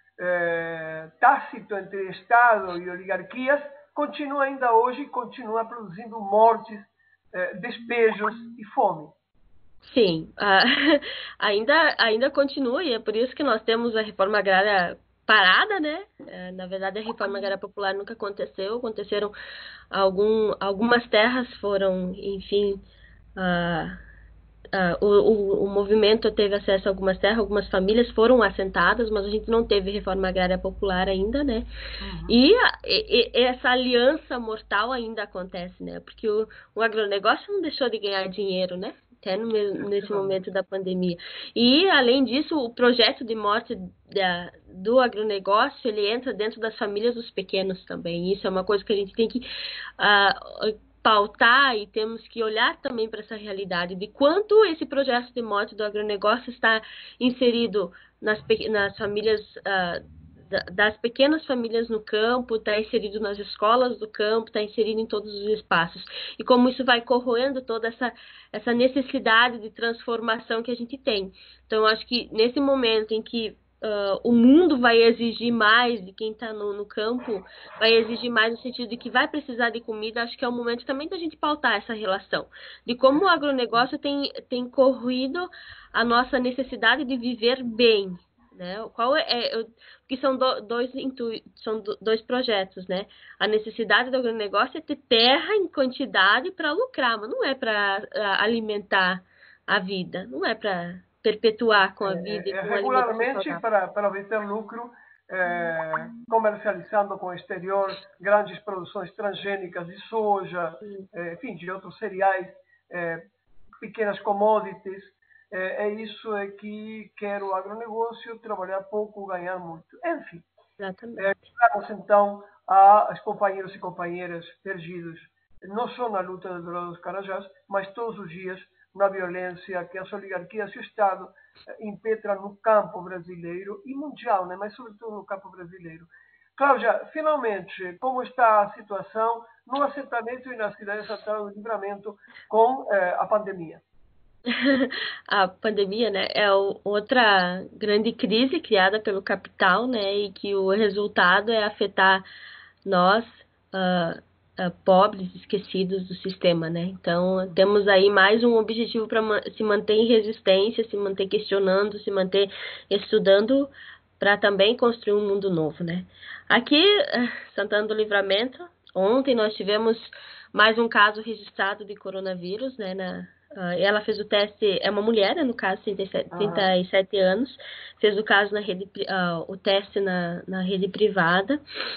é, tácito entre Estado e oligarquias, continua ainda hoje e continua produzindo mortes, eh, despejos e fome. Sim, uh, ainda, ainda continua, e é por isso que nós temos a reforma agrária parada, né? Uh, na verdade, a reforma agrária popular nunca aconteceu, aconteceram algum, algumas terras foram, enfim, uh, Uh, o, o, o movimento teve acesso a algumas terras, algumas famílias foram assentadas, mas a gente não teve reforma agrária popular ainda, né? Uhum. E, a, e, e essa aliança mortal ainda acontece, né? Porque o, o agronegócio não deixou de ganhar dinheiro, né? Até no, nesse momento da pandemia. E, além disso, o projeto de morte da, do agronegócio, ele entra dentro das famílias dos pequenos também. Isso é uma coisa que a gente tem que Uh, pautar e temos que olhar também para essa realidade de quanto esse projeto de morte do agronegócio está inserido nas, nas famílias, uh, das pequenas famílias no campo, está inserido nas escolas do campo, está inserido em todos os espaços. E como isso vai corroendo toda essa, essa necessidade de transformação que a gente tem. Então, eu acho que nesse momento em que Uh, o mundo vai exigir mais de quem está no, no campo, vai exigir mais no sentido de que vai precisar de comida, acho que é o momento também da gente pautar essa relação, de como o agronegócio tem, tem corroído a nossa necessidade de viver bem, né? Qual é, é porque são do, dois intu, são do, dois projetos, né? A necessidade do agronegócio é ter terra em quantidade para lucrar, mas não é para alimentar a vida, não é para perpetuar com a vida é, e com regularmente para, para obter lucro, é, comercializando com o exterior grandes produções transgênicas de soja, é, enfim, de outros cereais, é, pequenas commodities. É, é isso é que quer o agronegócio, trabalhar pouco, ganhar muito. Enfim, é, vamos então aos companheiros e companheiras perdidos, não só na luta do Dourado dos Carajás, mas todos os dias na violência que as oligarquias e o Estado impetram no campo brasileiro e mundial, né? Mas sobretudo no campo brasileiro. Cláudia, finalmente, como está a situação no assentamento e na cidade de Santana do Livramento com eh, a pandemia? A pandemia, né, é outra grande crise criada pelo capital, né, e que o resultado é afetar nós, uh, uh, pobres, esquecidos do sistema, né. Então, temos aí mais um objetivo para se manter em resistência, se manter questionando, se manter estudando, para também construir um mundo novo, né. Aqui, Santana do Livramento, ontem nós tivemos mais um caso registrado de coronavírus, né, na Uh, ela fez o teste, é uma mulher, né, no caso, trinta e sete, trinta e sete uhum. anos, fez o caso na rede, uh, o teste na, na rede privada.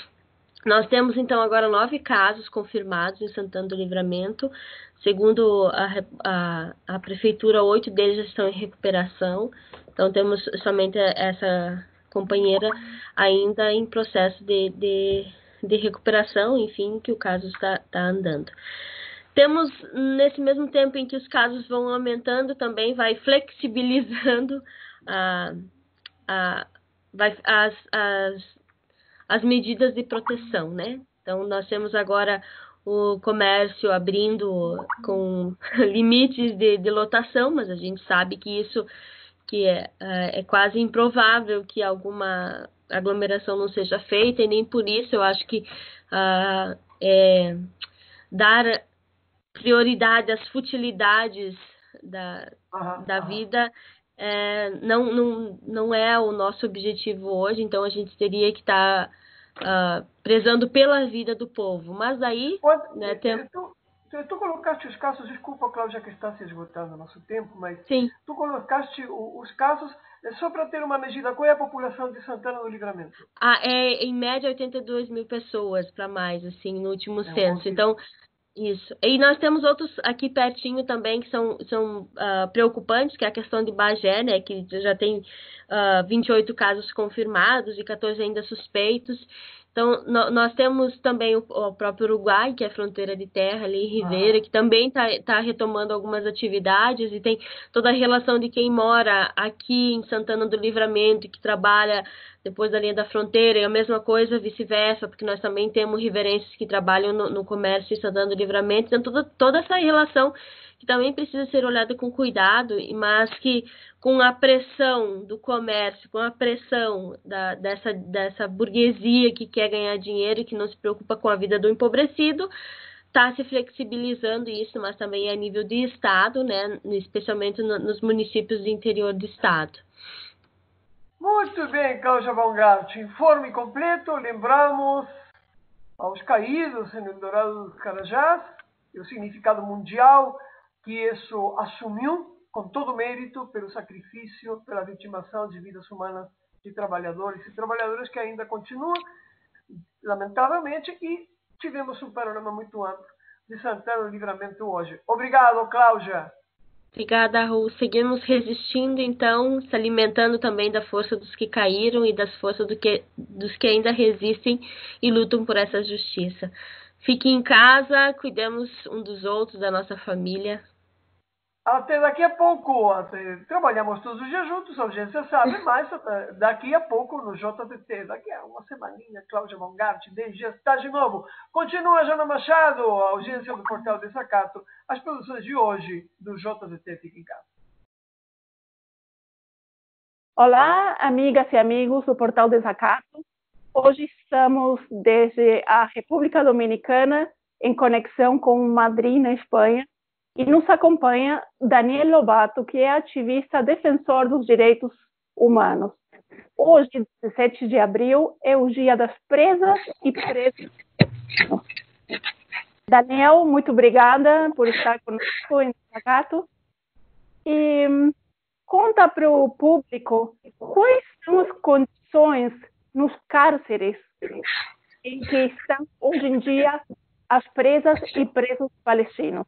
Nós temos, então, agora nove casos confirmados em Santana do Livramento. Segundo a, a, a prefeitura, oito deles já estão em recuperação. Então, temos somente essa companheira ainda em processo de, de, de recuperação, enfim, que o caso está, está andando. Temos, nesse mesmo tempo em que os casos vão aumentando, também vai flexibilizando a, a, vai, as, as, as medidas de proteção, né? Então, nós temos agora o comércio abrindo com limites de, de lotação, mas a gente sabe que isso que é, é quase improvável que alguma aglomeração não seja feita, e nem por isso eu acho que uh, é, dar prioridade às futilidades da, uhum, da uhum. vida é, não, não, não é o nosso objetivo hoje, então a gente teria que estar tá, uh, prezando pela vida do povo. Mas aí... Pode, né, tem... tu, tu, tu colocaste os casos, desculpa, Cláudia, que está se esgotando o nosso tempo, mas Sim. tu colocaste os casos só para ter uma medida. Qual é a população de Santana do Livramento? Ah, é em média oitenta e duas mil pessoas para mais, assim, no último é censo. Então... Isso. E nós temos outros aqui pertinho também que são, são uh, preocupantes, que é a questão de Bagé, né, que já tem uh, vinte e oito casos confirmados e quatorze ainda suspeitos. Então, no, nós temos também o, o próprio Uruguai, que é fronteira de terra ali em Ribeira, ah. que também está tá retomando algumas atividades, e tem toda a relação de quem mora aqui em Santana do Livramento, que trabalha depois da linha da fronteira, e a mesma coisa vice-versa, porque nós também temos riverenses que trabalham no, no comércio em Santana do Livramento. Então, toda, toda essa relação que também precisa ser olhada com cuidado, mas que com a pressão do comércio, com a pressão da, dessa, dessa burguesia que quer ganhar dinheiro e que não se preocupa com a vida do empobrecido, está se flexibilizando isso, mas também a nível de estado, né, especialmente no, nos municípios do interior do estado. Muito bem, Cláudia Baumgart. Informe completo. Lembramos aos caídos em Dourado dos Carajás e o significado mundial que isso assumiu com todo mérito pelo sacrifício, pela vitimação de vidas humanas de trabalhadores e trabalhadoras que ainda continuam, lamentavelmente, e tivemos um panorama muito amplo de Santana do Livramento hoje. Obrigado, Cláudia. Obrigada, Ru. Seguimos resistindo, então, se alimentando também da força dos que caíram e das forças do que, dos que ainda resistem e lutam por essa justiça. Fique em casa, cuidemos um dos outros, da nossa família. Até daqui a pouco. Até, trabalhamos todos os dias juntos, a audiência sabe, mas daqui a pouco no J T T, daqui a uma semaninha, Cláudia Baumgart, dez dias, está de novo. Continua Jana Machado, a audiência do Portal Desacato, as produções de hoje do J T T Fica em Casa. Olá, amigas e amigos do Portal Desacato. Hoje estamos desde a República Dominicana em conexão com Madrid, na Espanha, e nos acompanha Daniel Lobato, que é ativista defensor dos direitos humanos. Hoje, dezessete de abril, é o dia das presas e presos. Daniel, muito obrigada por estar conosco em Desacato. E conta para o público quais são as condições nos cárceres em que estão hoje em dia as presas e presos palestinos.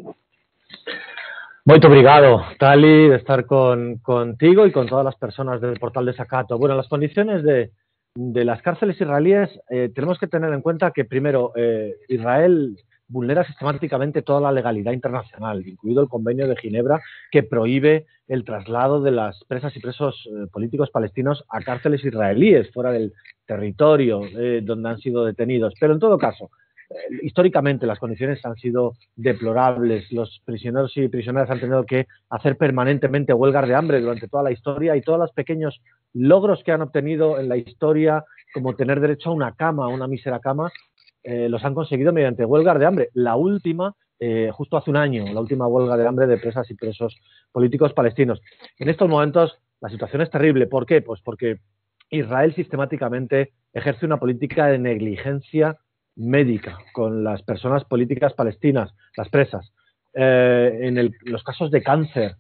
Muito obrigado, Tali, de estar con, contigo y con todas las personas del portal Desacato. Bueno, las condiciones de, de las cárceles israelíes, eh, tenemos que tener en cuenta que, primero, eh, Israel vulnera sistemáticamente toda la legalidad internacional, incluido el Convenio de Ginebra, que prohíbe el traslado de las presas y presos eh, políticos palestinos a cárceles israelíes, fuera del territorio eh, donde han sido detenidos. Pero, en todo caso, históricamente las condiciones han sido deplorables. Los prisioneros y prisioneras han tenido que hacer permanentemente huelgas de hambre durante toda la historia, y todos los pequeños logros que han obtenido en la historia, como tener derecho a una cama, a una mísera cama, eh, los han conseguido mediante huelgas de hambre. La última, eh, justo hace un año, la última huelga de hambre de presas y presos políticos palestinos. En estos momentos la situación es terrible. ¿Por qué? Pues porque Israel sistemáticamente ejerce una política de negligencia médica con las personas políticas palestinas, las presas. Eh, en el, los casos de cáncer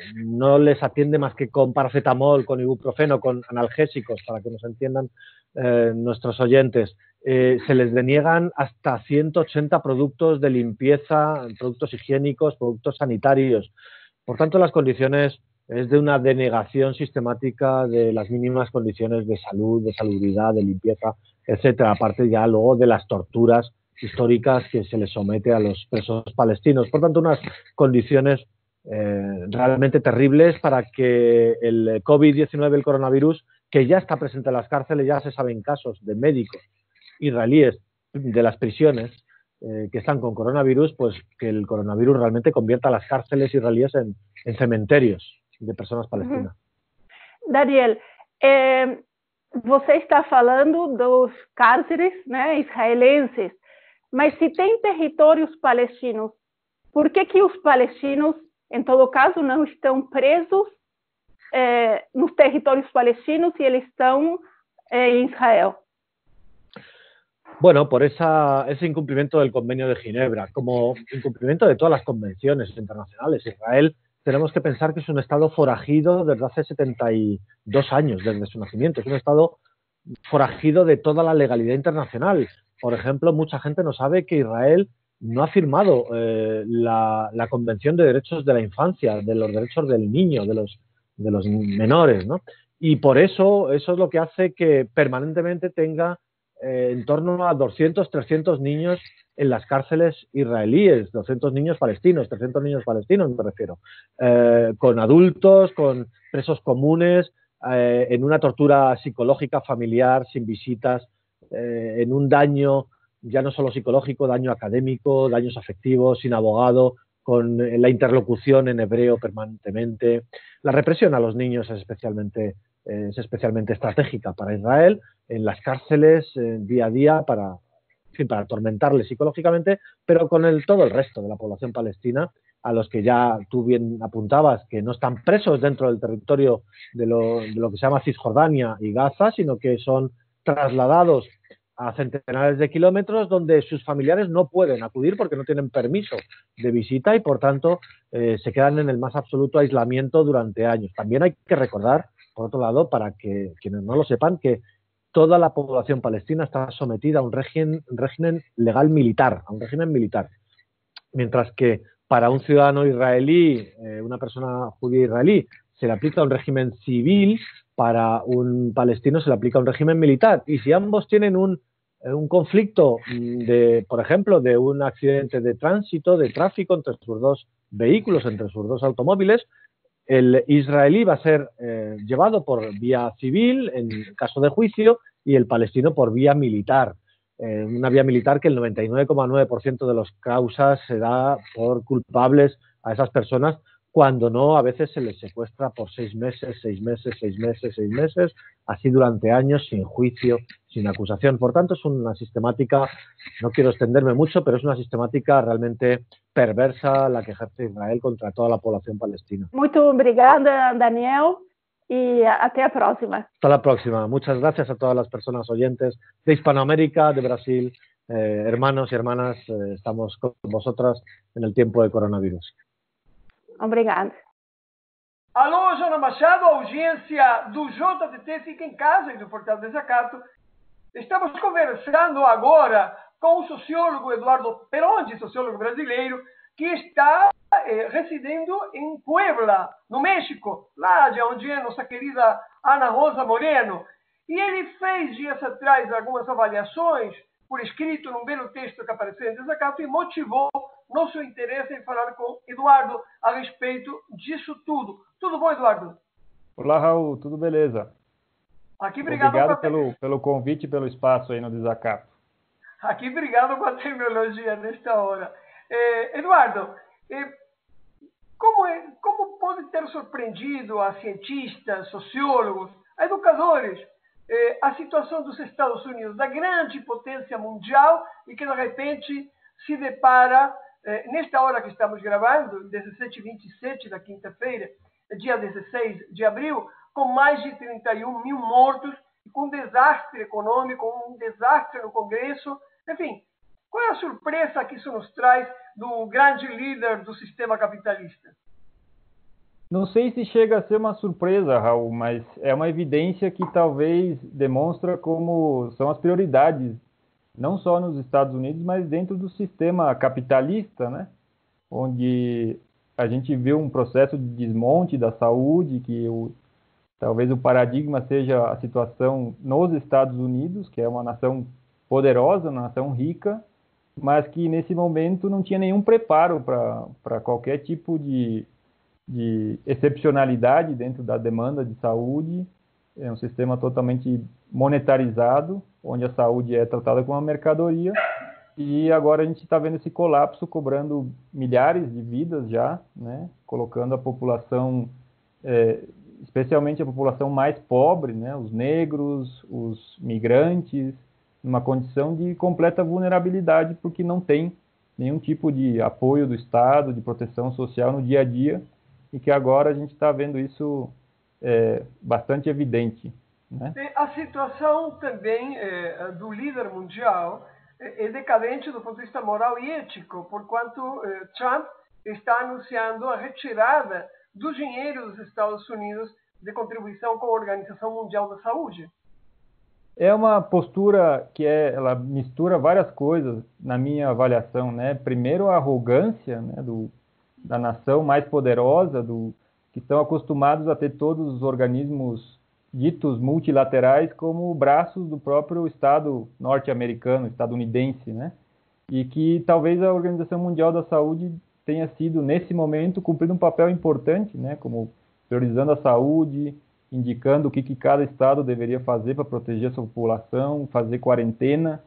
no les atiende más que con paracetamol, con ibuprofeno, con analgésicos, para que nos entiendan eh, nuestros oyentes. Eh, se les deniegan hasta ciento ochenta productos de limpieza, productos higiénicos, productos sanitarios. Por tanto, las condiciones es de una denegación sistemática de las mínimas condiciones de salud, de salubridad, de limpieza, etcétera. Aparte ya luego de las torturas históricas que se les somete a los presos palestinos. Por tanto, unas condiciones eh, realmente terribles para que el COVID diecinueve, el coronavirus, que ya está presente en las cárceles, ya se saben casos de médicos israelíes de las prisiones eh, que están con coronavirus, pues que el coronavirus realmente convierta a las cárceles israelíes en, en cementerios de personas palestinas. Uhum. Daniel, é, você está falando dos cárceres, né, israelenses, mas se tem territórios palestinos, por que que os palestinos, em todo caso, não estão presos é, nos territórios palestinos e eles estão é, em Israel? Bueno, por esa, ese incumplimiento del Convenio de Ginebra, como incumplimiento de todas las convenciones internacionales. Israel, tenemos que pensar que es un Estado forajido desde hace setenta y dos años, desde su nacimiento. Es un Estado forajido de toda la legalidad internacional. Por ejemplo, mucha gente no sabe que Israel no ha firmado eh, la, la Convención de Derechos de la Infancia, de los derechos del niño, de los, de los menores, ¿no? Y por eso, eso es lo que hace que permanentemente tenga eh, en torno a doscientos, trescientos niños en las cárceles israelíes, doscientos niños palestinos, trescientos niños palestinos me refiero, eh, con adultos, con presos comunes, eh, en una tortura psicológica familiar, sin visitas, eh, en un daño ya no solo psicológico, daño académico, daños afectivos, sin abogado, con la interlocución en hebreo permanentemente. La represión a los niños es especialmente, eh, es especialmente estratégica para Israel, en las cárceles, eh, día a día, para, en fin, para atormentarles psicológicamente, pero con el, todo el resto de la población palestina, a los que ya tú bien apuntabas, que no están presos dentro del territorio de lo, de lo que se llama Cisjordania y Gaza, sino que son trasladados a centenares de kilómetros donde sus familiares no pueden acudir porque no tienen permiso de visita y por tanto eh, se quedan en el más absoluto aislamiento durante años. También hay que recordar, por otro lado, para que quienes no lo sepan, que toda la población palestina está sometida a un régimen, régimen legal militar, a un régimen militar, mientras que para un ciudadano israelí, eh, una persona judía israelí, se le aplica un régimen civil, para un palestino se le aplica un régimen militar. Y si ambos tienen un, un conflicto, de, por ejemplo, de un accidente de tránsito, de tráfico entre sus dos vehículos, entre sus dos automóviles, el israelí va a ser eh, llevado por vía civil en caso de juicio y el palestino por vía militar. Eh, una vía militar que el noventa y nueve coma nueve por ciento de las causas se da por culpables a esas personas, cuando no, a veces se les secuestra por seis meses, seis meses, seis meses, seis meses, así durante años, sin juicio, sin acusación. Por tanto, es una sistemática, no quiero extenderme mucho, pero es una sistemática realmente perversa la que ejerce Israel contra toda la población palestina. Muito obrigada, Daniel, y hasta la próxima. Hasta la próxima. Muchas gracias a todas las personas oyentes de Hispanoamérica, de Brasil, eh, hermanos y hermanas, eh, estamos con vosotras en el tiempo de coronavirus. Obrigada. Alô, Alô, Jana Machado, audiência do J T T Fica em Casa e do Portal Desacato. Estamos conversando agora com o sociólogo Eduardo Peronde, sociólogo brasileiro, que está eh, residindo em Puebla, no México, lá de onde é nossa querida Ana Rosa Moreno. E ele fez dias atrás algumas avaliações por escrito num belo texto que apareceu em Desacato e motivou nosso interesse em falar com Eduardo a respeito disso tudo. Tudo bom, Eduardo? Olá, Raul, tudo beleza? Aqui, obrigado, obrigado a... pelo, pelo convite e pelo espaço aí no Desacato. Aqui, obrigado com a tecnologia nesta hora. Eh, Eduardo, eh, como, é, como pode ter surpreendido a cientistas, sociólogos, a educadores, eh, a situação dos Estados Unidos, da grande potência mundial e que, de repente, se depara, eh, nesta hora que estamos gravando, dezessete e vinte e sete da quinta-feira, dia dezesseis de abril, com mais de trinta e um mil mortos, com um desastre econômico, um desastre no Congresso. Enfim, qual é a surpresa que isso nos traz do grande líder do sistema capitalista? Não sei se chega a ser uma surpresa, Raul, mas é uma evidência que talvez demonstra como são as prioridades, não só nos Estados Unidos, mas dentro do sistema capitalista, né? Onde a gente vê um processo de desmonte da saúde, que o, talvez o paradigma seja a situação nos Estados Unidos, que é uma nação poderosa, uma nação rica, mas que nesse momento não tinha nenhum preparo para qualquer tipo de, de excepcionalidade dentro da demanda de saúde. É um sistema totalmente monetarizado, onde a saúde é tratada como uma mercadoria. E agora a gente está vendo esse colapso cobrando milhares de vidas já, né? Colocando a população, é, especialmente a população mais pobre, né? Os negros, os migrantes, numa condição de completa vulnerabilidade, porque não tem nenhum tipo de apoio do Estado, de proteção social no dia a dia, e que agora a gente está vendo isso é, bastante evidente, né? A situação também é, do líder mundial é decadente do ponto de vista moral e ético, porquanto eh, Trump está anunciando a retirada do dinheiro dos Estados Unidos de contribuição com a Organização Mundial da Saúde. É uma postura que é, ela mistura várias coisas na minha avaliação, né? Primeiro, a arrogância, né, do, da nação mais poderosa, do, que estão acostumados a ter todos os organismos ditos multilaterais como braços do próprio Estado norte-americano, estadunidense, né? E que talvez a Organização Mundial da Saúde tenha sido, nesse momento, cumprindo um papel importante, né? Como priorizando a saúde, indicando o que, que cada Estado deveria fazer para proteger a sua população, fazer quarentena.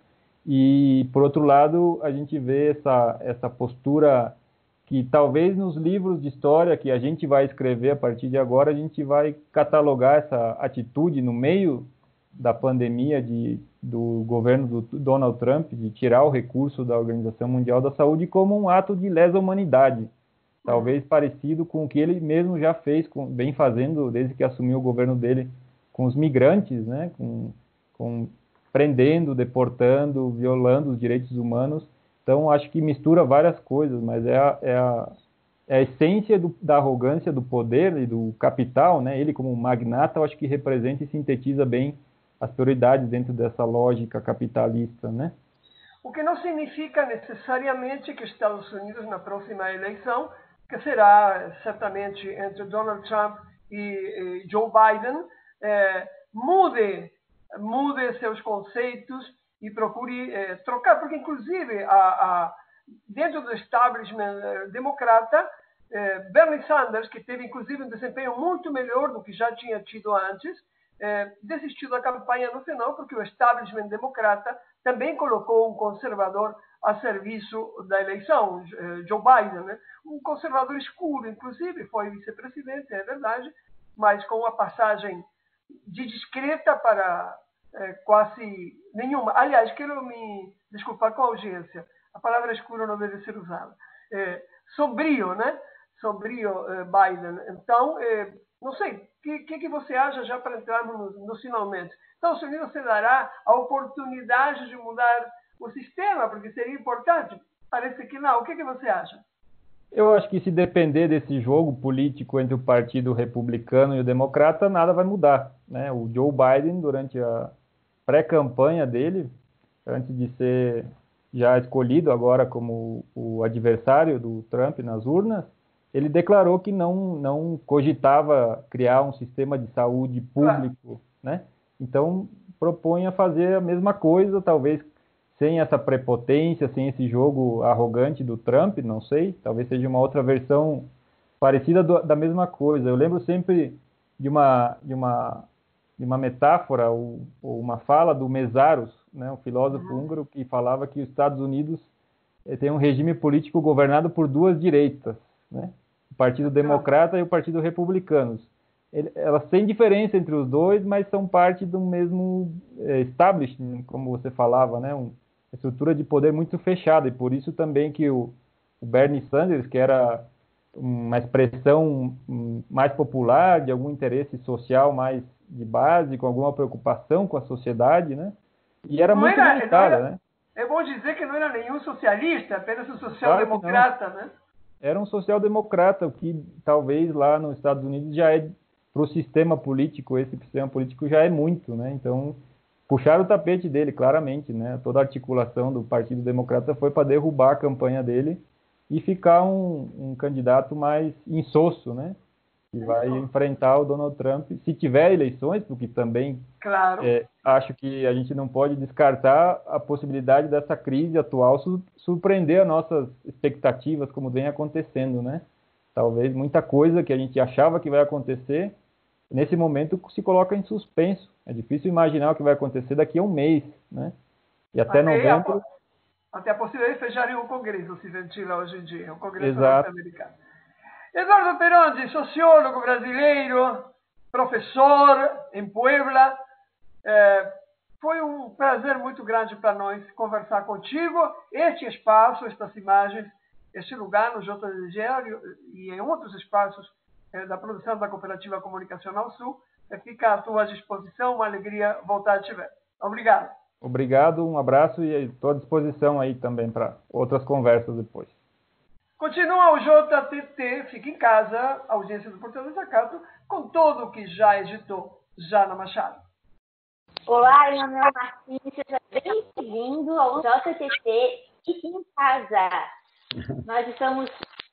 E, por outro lado, a gente vê essa, essa postura que talvez nos livros de história que a gente vai escrever a partir de agora, a gente vai catalogar essa atitude no meio da pandemia de, do governo do Donald Trump, de tirar o recurso da Organização Mundial da Saúde como um ato de lesa humanidade, talvez parecido com o que ele mesmo já fez, com, vem fazendo desde que assumiu o governo dele com os migrantes, né, com, com prendendo, deportando, violando os direitos humanos. Então, acho que mistura várias coisas, mas é a, é a, é a essência do, da arrogância do poder e do capital, né? Ele como magnata, eu acho que representa e sintetiza bem as prioridades dentro dessa lógica capitalista, né? O que não significa necessariamente que os Estados Unidos, na próxima eleição, que será certamente entre Donald Trump e, e Joe Biden, eh, mude, mude seus conceitos e procure eh, trocar, porque inclusive a, a, dentro do establishment eh, democrata, eh, Bernie Sanders, que teve inclusive um desempenho muito melhor do que já tinha tido antes, eh, desistiu da campanha no final, porque o establishment democrata também colocou um conservador a serviço da eleição, eh, Joe Biden, né? Um conservador escuro, inclusive, foi vice-presidente, é verdade, mas com uma passagem de discreta para É, quase nenhuma. Aliás, quero me desculpar com a audiência. A palavra escuro não deve ser usada. É, sombrio, né? Sombrio é, Biden. Então, é, não sei, o que, que, que você acha já para entrarmos no, no finalmente? Estados Unidos se dará a oportunidade de mudar o sistema, porque seria importante? Parece que não. O que, que você acha? Eu acho que se depender desse jogo político entre o Partido Republicano e o Democrata, nada vai mudar, né? O Joe Biden, durante a pré-campanha dele, antes de ser já escolhido agora como o adversário do Trump nas urnas, ele declarou que não, não cogitava criar um sistema de saúde público, né? Então, propõe a fazer a mesma coisa, talvez sem essa prepotência, sem esse jogo arrogante do Trump, não sei, talvez seja uma outra versão parecida do, da mesma coisa. Eu lembro sempre de uma, de uma, de uma metáfora ou, ou uma fala do Mészáros, né, um filósofo uhum. húngaro, que falava que os Estados Unidos eh, tem um regime político governado por duas direitas, né, o Partido Democrata e o Partido Republicano. Ele, elas têm diferença entre os dois, mas são parte do mesmo eh, establishment, como você falava, né, um, estrutura de poder muito fechada, e por isso também que o, o Bernie Sanders, que era uma expressão mais popular, de algum interesse social mais de base, com alguma preocupação com a sociedade, né? E era não muito era, limitada, era, né? É bom dizer que não era nenhum socialista, apenas um social-democrata, claro, né? Era um social-democrata, o que talvez lá nos Estados Unidos já é, para o sistema político, esse sistema político já é muito, né? Então, puxaram o tapete dele, claramente, né? Toda a articulação do Partido Democrata foi para derrubar a campanha dele e ficar um, um candidato mais insosso, né? Que vai enfrentar o Donald Trump, se tiver eleições, porque também claro. é, acho que a gente não pode descartar a possibilidade dessa crise atual su surpreender as nossas expectativas, como vem acontecendo, né? Talvez muita coisa que a gente achava que vai acontecer, nesse momento se coloca em suspenso. É difícil imaginar o que vai acontecer daqui a um mês, né? E até, até novembro... A, até a possibilidade de fecharem o Congresso se ventila hoje em dia, o Congresso norte-americano. Eduardo Perondi, sociólogo brasileiro, professor em Puebla. É, foi um prazer muito grande para nós conversar contigo. Este espaço, estas imagens, este lugar no J D Diário e em outros espaços da produção da Cooperativa Comunicacional Sul, fica à tua disposição, uma alegria voltar a te ver. Obrigado. Obrigado, um abraço e estou à disposição aí também para outras conversas depois. Continua o J T T, fica em casa, a audiência do Portal do Desacato, com todo o que já editou Jana Machado. Olá, Emanuel Martins, seja bem-vindo ao J T T, fique em casa. Nós estamos,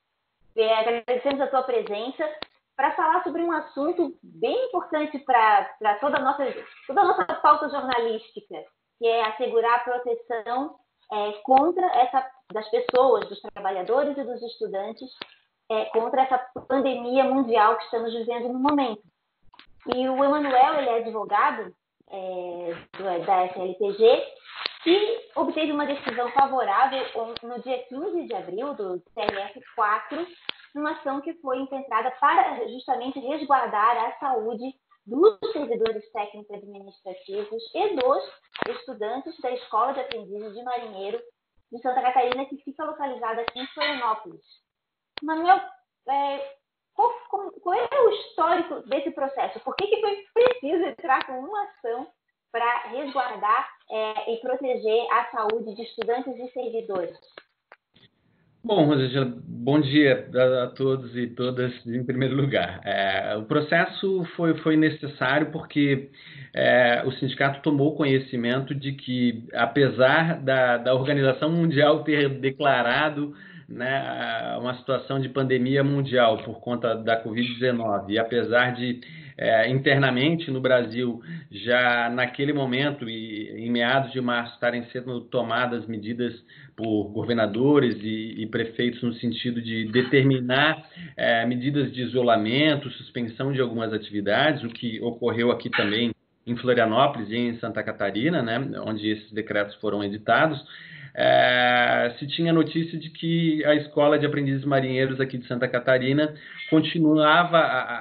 é, agradecemos a tua presença para falar sobre um assunto bem importante para toda a nossa, toda a nossa pauta jornalística, que é assegurar a proteção é, contra essa, das pessoas, dos trabalhadores e dos estudantes, é, contra essa pandemia mundial que estamos vivendo no momento. E o Emanuel, ele é advogado é, da F L P G e obteve uma decisão favorável no dia quinze de abril do T R F quatro, numa ação que foi intentada para justamente resguardar a saúde dos servidores técnicos administrativos e dos estudantes da Escola de Aprendizes de Marinheiro de Santa Catarina, que fica localizada aqui em Florianópolis. Manuel, é, qual, qual é o histórico desse processo? Por que, que foi preciso entrar com uma ação para resguardar é, e proteger a saúde de estudantes e servidores? Bom, Rosângela, bom dia a, a todos e todas em primeiro lugar. É, o processo foi, foi necessário porque é, o sindicato tomou conhecimento de que, apesar da, da Organização Mundial ter declarado, né, uma situação de pandemia mundial por conta da Covid dezenove, e apesar de é, internamente no Brasil, já naquele momento e em meados de março, estarem sendo tomadas medidas por governadores e, e prefeitos no sentido de determinar é, medidas de isolamento, suspensão de algumas atividades, o que ocorreu aqui também em Florianópolis e em Santa Catarina, né, onde esses decretos foram editados. É, se tinha notícia de que a Escola de Aprendizes Marinheiros aqui de Santa Catarina continuava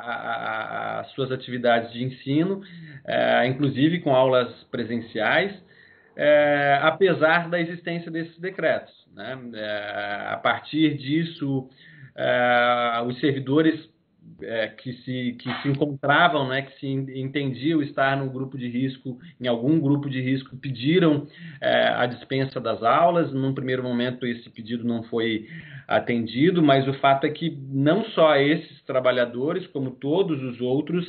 as suas atividades de ensino, é, inclusive com aulas presenciais, é, apesar da existência desses decretos, né? É, a partir disso, é, os servidores é, que, se, que se encontravam, né, que se entendiam estar no grupo de risco, em algum grupo de risco, pediram é, a dispensa das aulas. Num primeiro momento esse pedido não foi atendido, mas o fato é que não só esses trabalhadores, como todos os outros,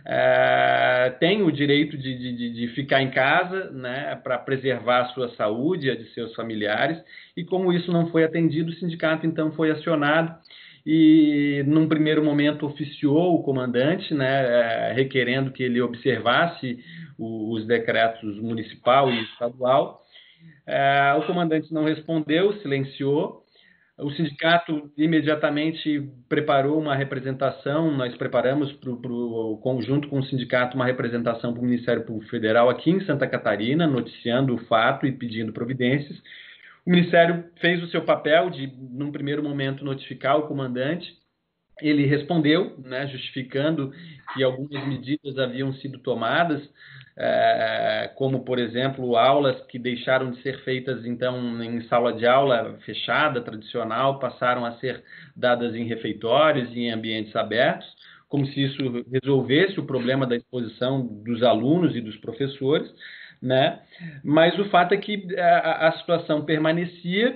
é, têm o direito de, de, de ficar em casa, né, para preservar a sua saúde e a de seus familiares, e como isso não foi atendido, o sindicato então foi acionado e, num primeiro momento, oficiou o comandante, né, requerendo que ele observasse os decretos municipal e estadual. É, o comandante não respondeu, silenciou. O sindicato imediatamente preparou uma representação, nós preparamos para o conjunto com o sindicato uma representação para o Ministério Público Federal aqui em Santa Catarina, noticiando o fato e pedindo providências. O Ministério fez o seu papel de, num primeiro momento, notificar o comandante. Ele respondeu, né, justificando que algumas medidas haviam sido tomadas, é, como, por exemplo, aulas que deixaram de ser feitas, então, em sala de aula fechada, tradicional, passaram a ser dadas em refeitórios e em ambientes abertos, como se isso resolvesse o problema da exposição dos alunos e dos professores, né? Mas o fato é que a, a situação permanecia,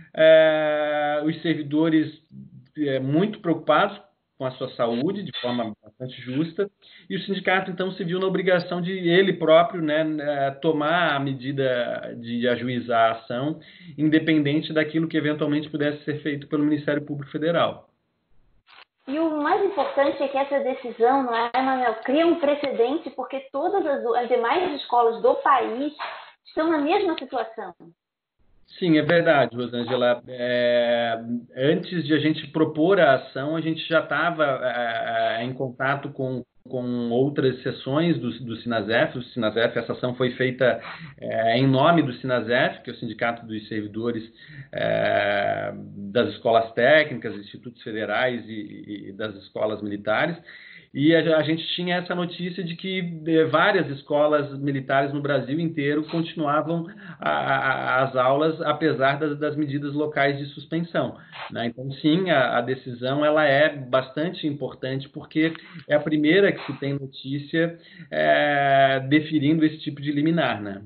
é, os servidores é, muito preocupados com a sua saúde, de forma bastante justa, e o sindicato então se viu na obrigação de ele próprio, né, tomar a medida de ajuizar a ação, independente daquilo que eventualmente pudesse ser feito pelo Ministério Público Federal. E o mais importante é que essa decisão, não é, Manuel, cria um precedente, porque todas as, as demais escolas do país estão na mesma situação. Sim, é verdade, Rosângela. É, antes de a gente propor a ação, a gente já estava é, em contato com, com outras seções do, do Sinasef. O Sinasef, essa ação foi feita é, em nome do Sinasef, que é o Sindicato dos Servidores é, das Escolas Técnicas, Institutos Federais e, e das Escolas Militares. E a, a gente tinha essa notícia de que eh, várias escolas militares no Brasil inteiro continuavam a, a, as aulas, apesar das, das medidas locais de suspensão, né? Então, sim, a, a decisão ela é bastante importante, porque é a primeira que se tem notícia é, deferindo esse tipo de liminar, né?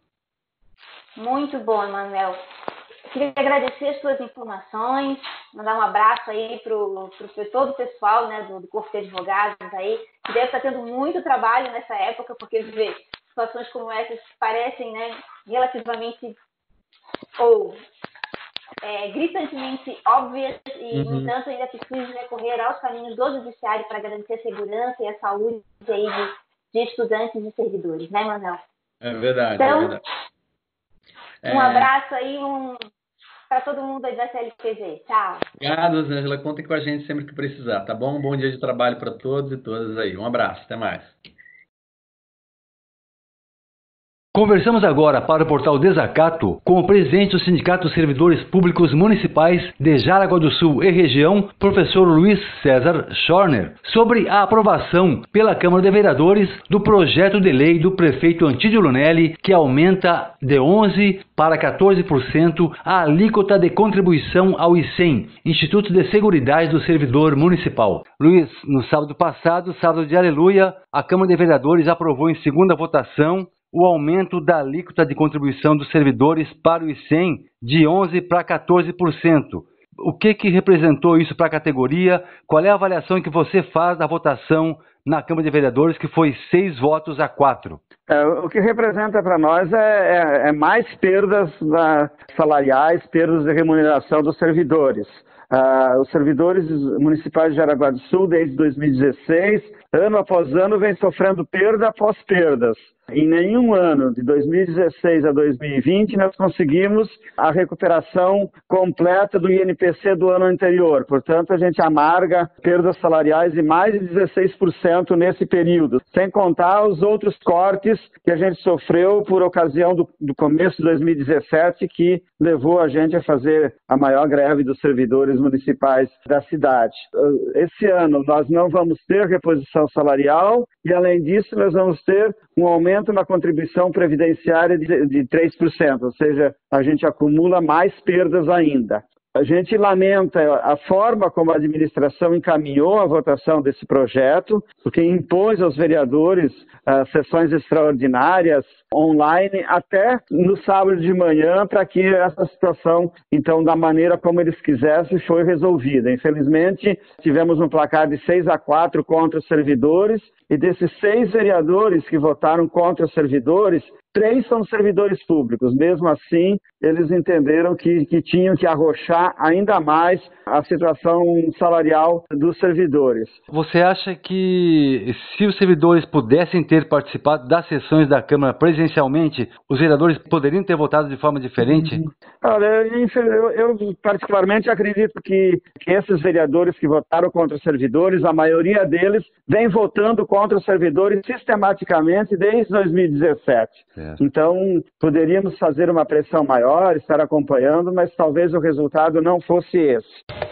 Muito bom, Manuel. Queria agradecer as suas informações, mandar um abraço aí para todo o pessoal, né, do, do Corpo de Advogados aí, que deve estar tendo muito trabalho nessa época, porque vê, situações como essas parecem, né, relativamente ou é, gritantemente óbvias e, uhum. no entanto, ainda é preciso recorrer aos caminhos do judiciário para garantir a segurança e a saúde aí de, de estudantes e servidores, né, Manuel? É verdade, então, é verdade. Um é... abraço aí, um... para todo mundo aí da C L P Z. Tchau. Obrigado, Rosângela. Contem com a gente sempre que precisar, tá bom? Um bom dia de trabalho para todos e todas aí. Um abraço. Até mais. Conversamos agora para o portal Desacato com o presidente do Sindicato dos Servidores Públicos Municipais de Jaraguá do Sul e região, professor Luiz César Schorner, sobre a aprovação pela Câmara de Vereadores do projeto de lei do prefeito Antídio Lunelli, que aumenta de onze para quatorze por cento a alíquota de contribuição ao I C E M, Instituto de Seguridade do Servidor Municipal. Luiz, no sábado passado, sábado de Aleluia, a Câmara de Vereadores aprovou em segunda votação o aumento da alíquota de contribuição dos servidores para o I C E M de onze para quatorze por cento. O que, que representou isso para a categoria? Qual é a avaliação que você faz da votação na Câmara de Vereadores, que foi seis votos a quatro? É, o que representa para nós é, é, é mais perdas da, salariais, perdas de remuneração dos servidores. Uh, os servidores municipais de Jaraguá do Sul, desde dois mil e dezesseis, ano após ano, vem sofrendo perda após perdas. Em nenhum ano, de dois mil e dezesseis a dois mil e vinte, nós conseguimos a recuperação completa do I N P C do ano anterior. Portanto, a gente amarga perdas salariais de mais de dezesseis por cento nesse período, sem contar os outros cortes que a gente sofreu por ocasião do, do começo de dois mil e dezessete, que levou a gente a fazer a maior greve dos servidores municipais da cidade. Esse ano nós não vamos ter reposição salarial e, além disso, nós vamos ter um aumento na contribuição previdenciária de, de três por cento, ou seja, a gente acumula mais perdas ainda. A gente lamenta a forma como a administração encaminhou a votação desse projeto, porque impôs aos vereadores uh, sessões extraordinárias online até no sábado de manhã para que essa situação, então, da maneira como eles quisessem, foi resolvida. Infelizmente, tivemos um placar de seis a quatro contra os servidores e desses seis vereadores que votaram contra os servidores, três são servidores públicos. Mesmo assim, eles entenderam que, que tinham que arrochar ainda mais a situação salarial dos servidores. Você acha que se os servidores pudessem ter participado das sessões da Câmara presencialmente, os vereadores poderiam ter votado de forma diferente? Uhum. Olha, eu, eu particularmente acredito que, que esses vereadores que votaram contra os servidores, a maioria deles vem votando contra os servidores sistematicamente desde dois mil e dezessete. Certo. Então, poderíamos fazer uma pressão maior, estar acompanhando, mas talvez o resultado não fosse esse.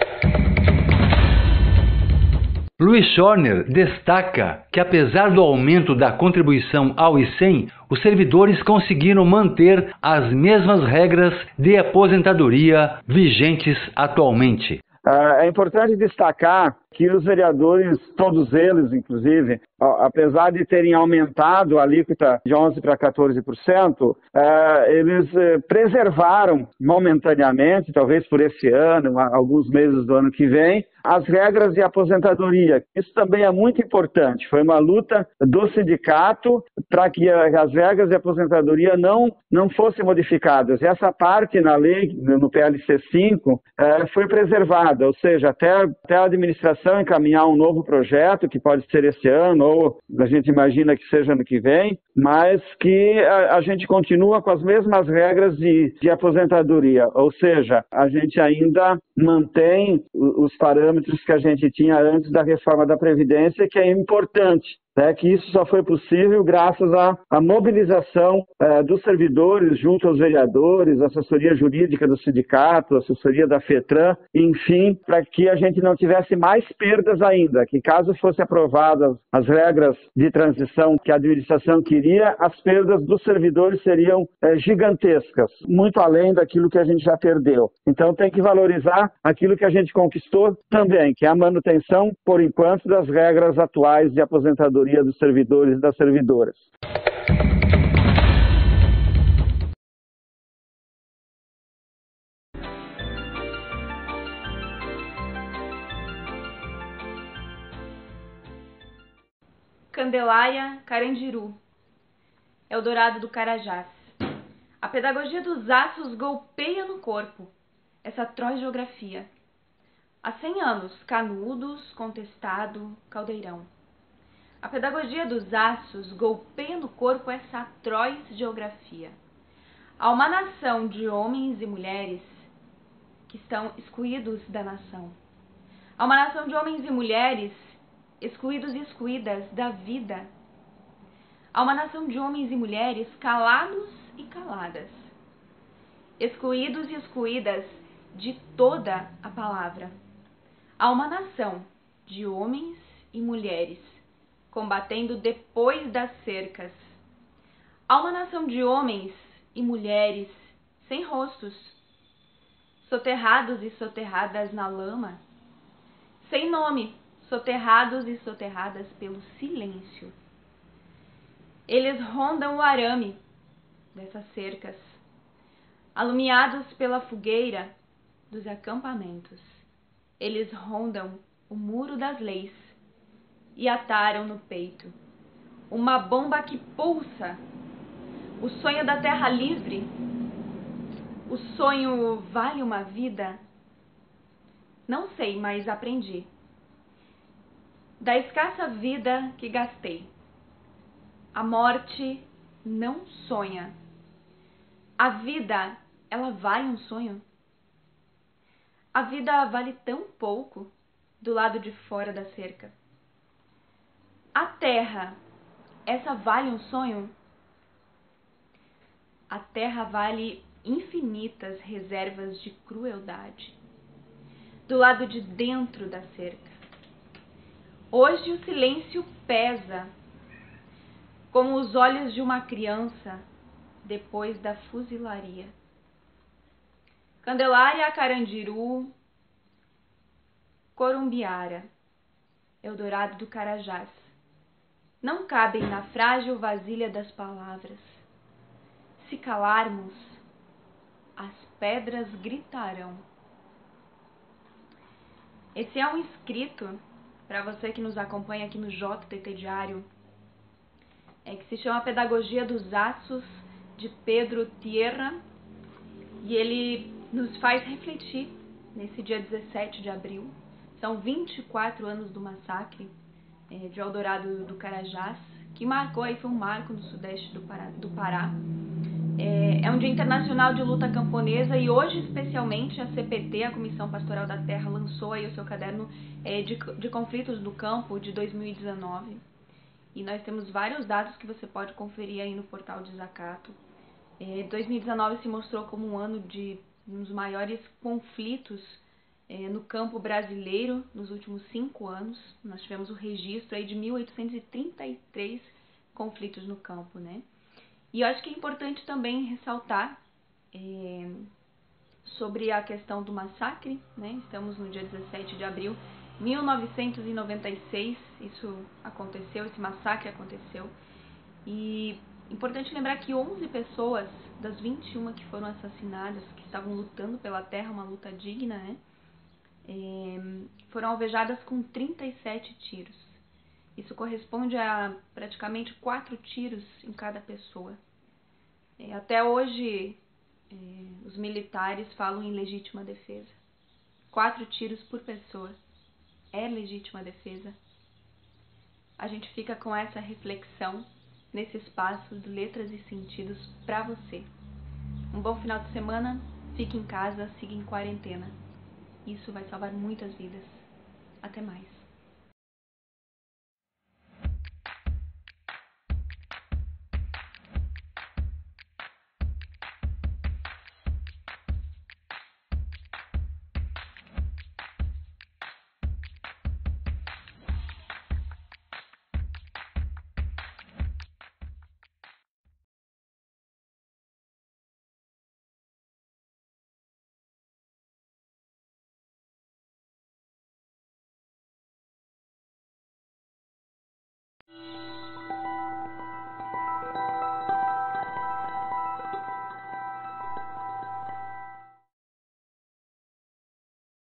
Luiz Schorner destaca que, apesar do aumento da contribuição ao I C E M, os servidores conseguiram manter as mesmas regras de aposentadoria vigentes atualmente. É importante destacar que os vereadores, todos eles, inclusive, apesar de terem aumentado a alíquota de onze para quatorze por cento, eles preservaram momentaneamente, talvez por esse ano, alguns meses do ano que vem, as regras de aposentadoria. Isso também é muito importante. Foi uma luta do sindicato para que as regras de aposentadoria não, não fossem modificadas. Essa parte na lei, no P L C cinco, foi preservada, ou seja, até, até a administração encaminhar um novo projeto, que pode ser esse ano, ou a gente imagina que seja ano que vem, mas que a, a gente continua com as mesmas regras de, de aposentadoria, ou seja, a gente ainda mantém os parâmetros que a gente tinha antes da reforma da Previdência, que é importante. É que isso só foi possível graças à, à mobilização eh, dos servidores junto aos vereadores, assessoria jurídica do sindicato, assessoria da FETRAN, enfim, para que a gente não tivesse mais perdas ainda, que caso fossem aprovadas as regras de transição que a administração queria, as perdas dos servidores seriam eh, gigantescas, muito além daquilo que a gente já perdeu. Então tem que valorizar aquilo que a gente conquistou também, que é a manutenção, por enquanto, das regras atuais de aposentadoria dos servidores e das servidoras. Candelária, Carandiru, Eldorado do Carajás. A pedagogia dos aços golpeia no corpo, essa atroz geografia. Há cem anos, Canudos, Contestado, Caldeirão. A pedagogia dos aços golpeia no corpo essa atroz geografia. Há uma nação de homens e mulheres que estão excluídos da nação. Há uma nação de homens e mulheres excluídos e excluídas da vida. Há uma nação de homens e mulheres calados e caladas, excluídos e excluídas de toda a palavra. Há uma nação de homens e mulheres combatendo depois das cercas. Há uma nação de homens e mulheres sem rostos, soterrados e soterradas na lama, sem nome, soterrados e soterradas pelo silêncio. Eles rondam o arame dessas cercas, alumiados pela fogueira dos acampamentos. Eles rondam o muro das leis e ataram no peito uma bomba que pulsa, o sonho da terra livre. O sonho vale uma vida? Não sei, mas aprendi. Da escassa vida que gastei, a morte não sonha. A vida, ela vale um sonho? A vida vale tão pouco do lado de fora da cerca. A terra, essa vale um sonho? A terra vale infinitas reservas de crueldade do lado de dentro da cerca. Hoje o silêncio pesa como os olhos de uma criança depois da fuzilaria. Candelária, Carandiru, Corumbiara, Eldorado do Carajás, não cabem na frágil vasilha das palavras. Se calarmos, as pedras gritarão. Esse é um escrito para você que nos acompanha aqui no J T T Diário, é que se chama Pedagogia dos Aços, de Pedro Tierra, e ele nos faz refletir nesse dia dezessete de abril. São vinte e quatro anos do massacre é, de Eldorado do Carajás, que marcou, aí foi um marco no sudeste do Pará. Do Pará. É, é um dia internacional de luta camponesa e hoje, especialmente, a C P T, a Comissão Pastoral da Terra, lançou aí o seu caderno é, de, de conflitos do campo de dois mil e dezenove. E nós temos vários dados que você pode conferir aí no portal Desacato. É, dois mil e dezenove se mostrou como um ano de um dos maiores conflitos é, no campo brasileiro nos últimos cinco anos. Nós tivemos o registro aí de mil oitocentos e trinta e três conflitos no campo, né? E eu acho que é importante também ressaltar é, sobre a questão do massacre, né? Estamos no dia dezessete de abril de mil novecentos e noventa e seis, isso aconteceu, esse massacre aconteceu. E importante lembrar que onze pessoas das vinte e uma que foram assassinadas, que estavam lutando pela terra, uma luta digna, né? É, foram alvejadas com trinta e sete tiros. Isso corresponde a praticamente quatro tiros em cada pessoa. É, até hoje, é, os militares falam em legítima defesa. Quatro tiros por pessoa. É legítima defesa? A gente fica com essa reflexão nesse espaço de letras e sentidos para você. Um bom final de semana, fique em casa, siga em quarentena. Isso vai salvar muitas vidas. Até mais.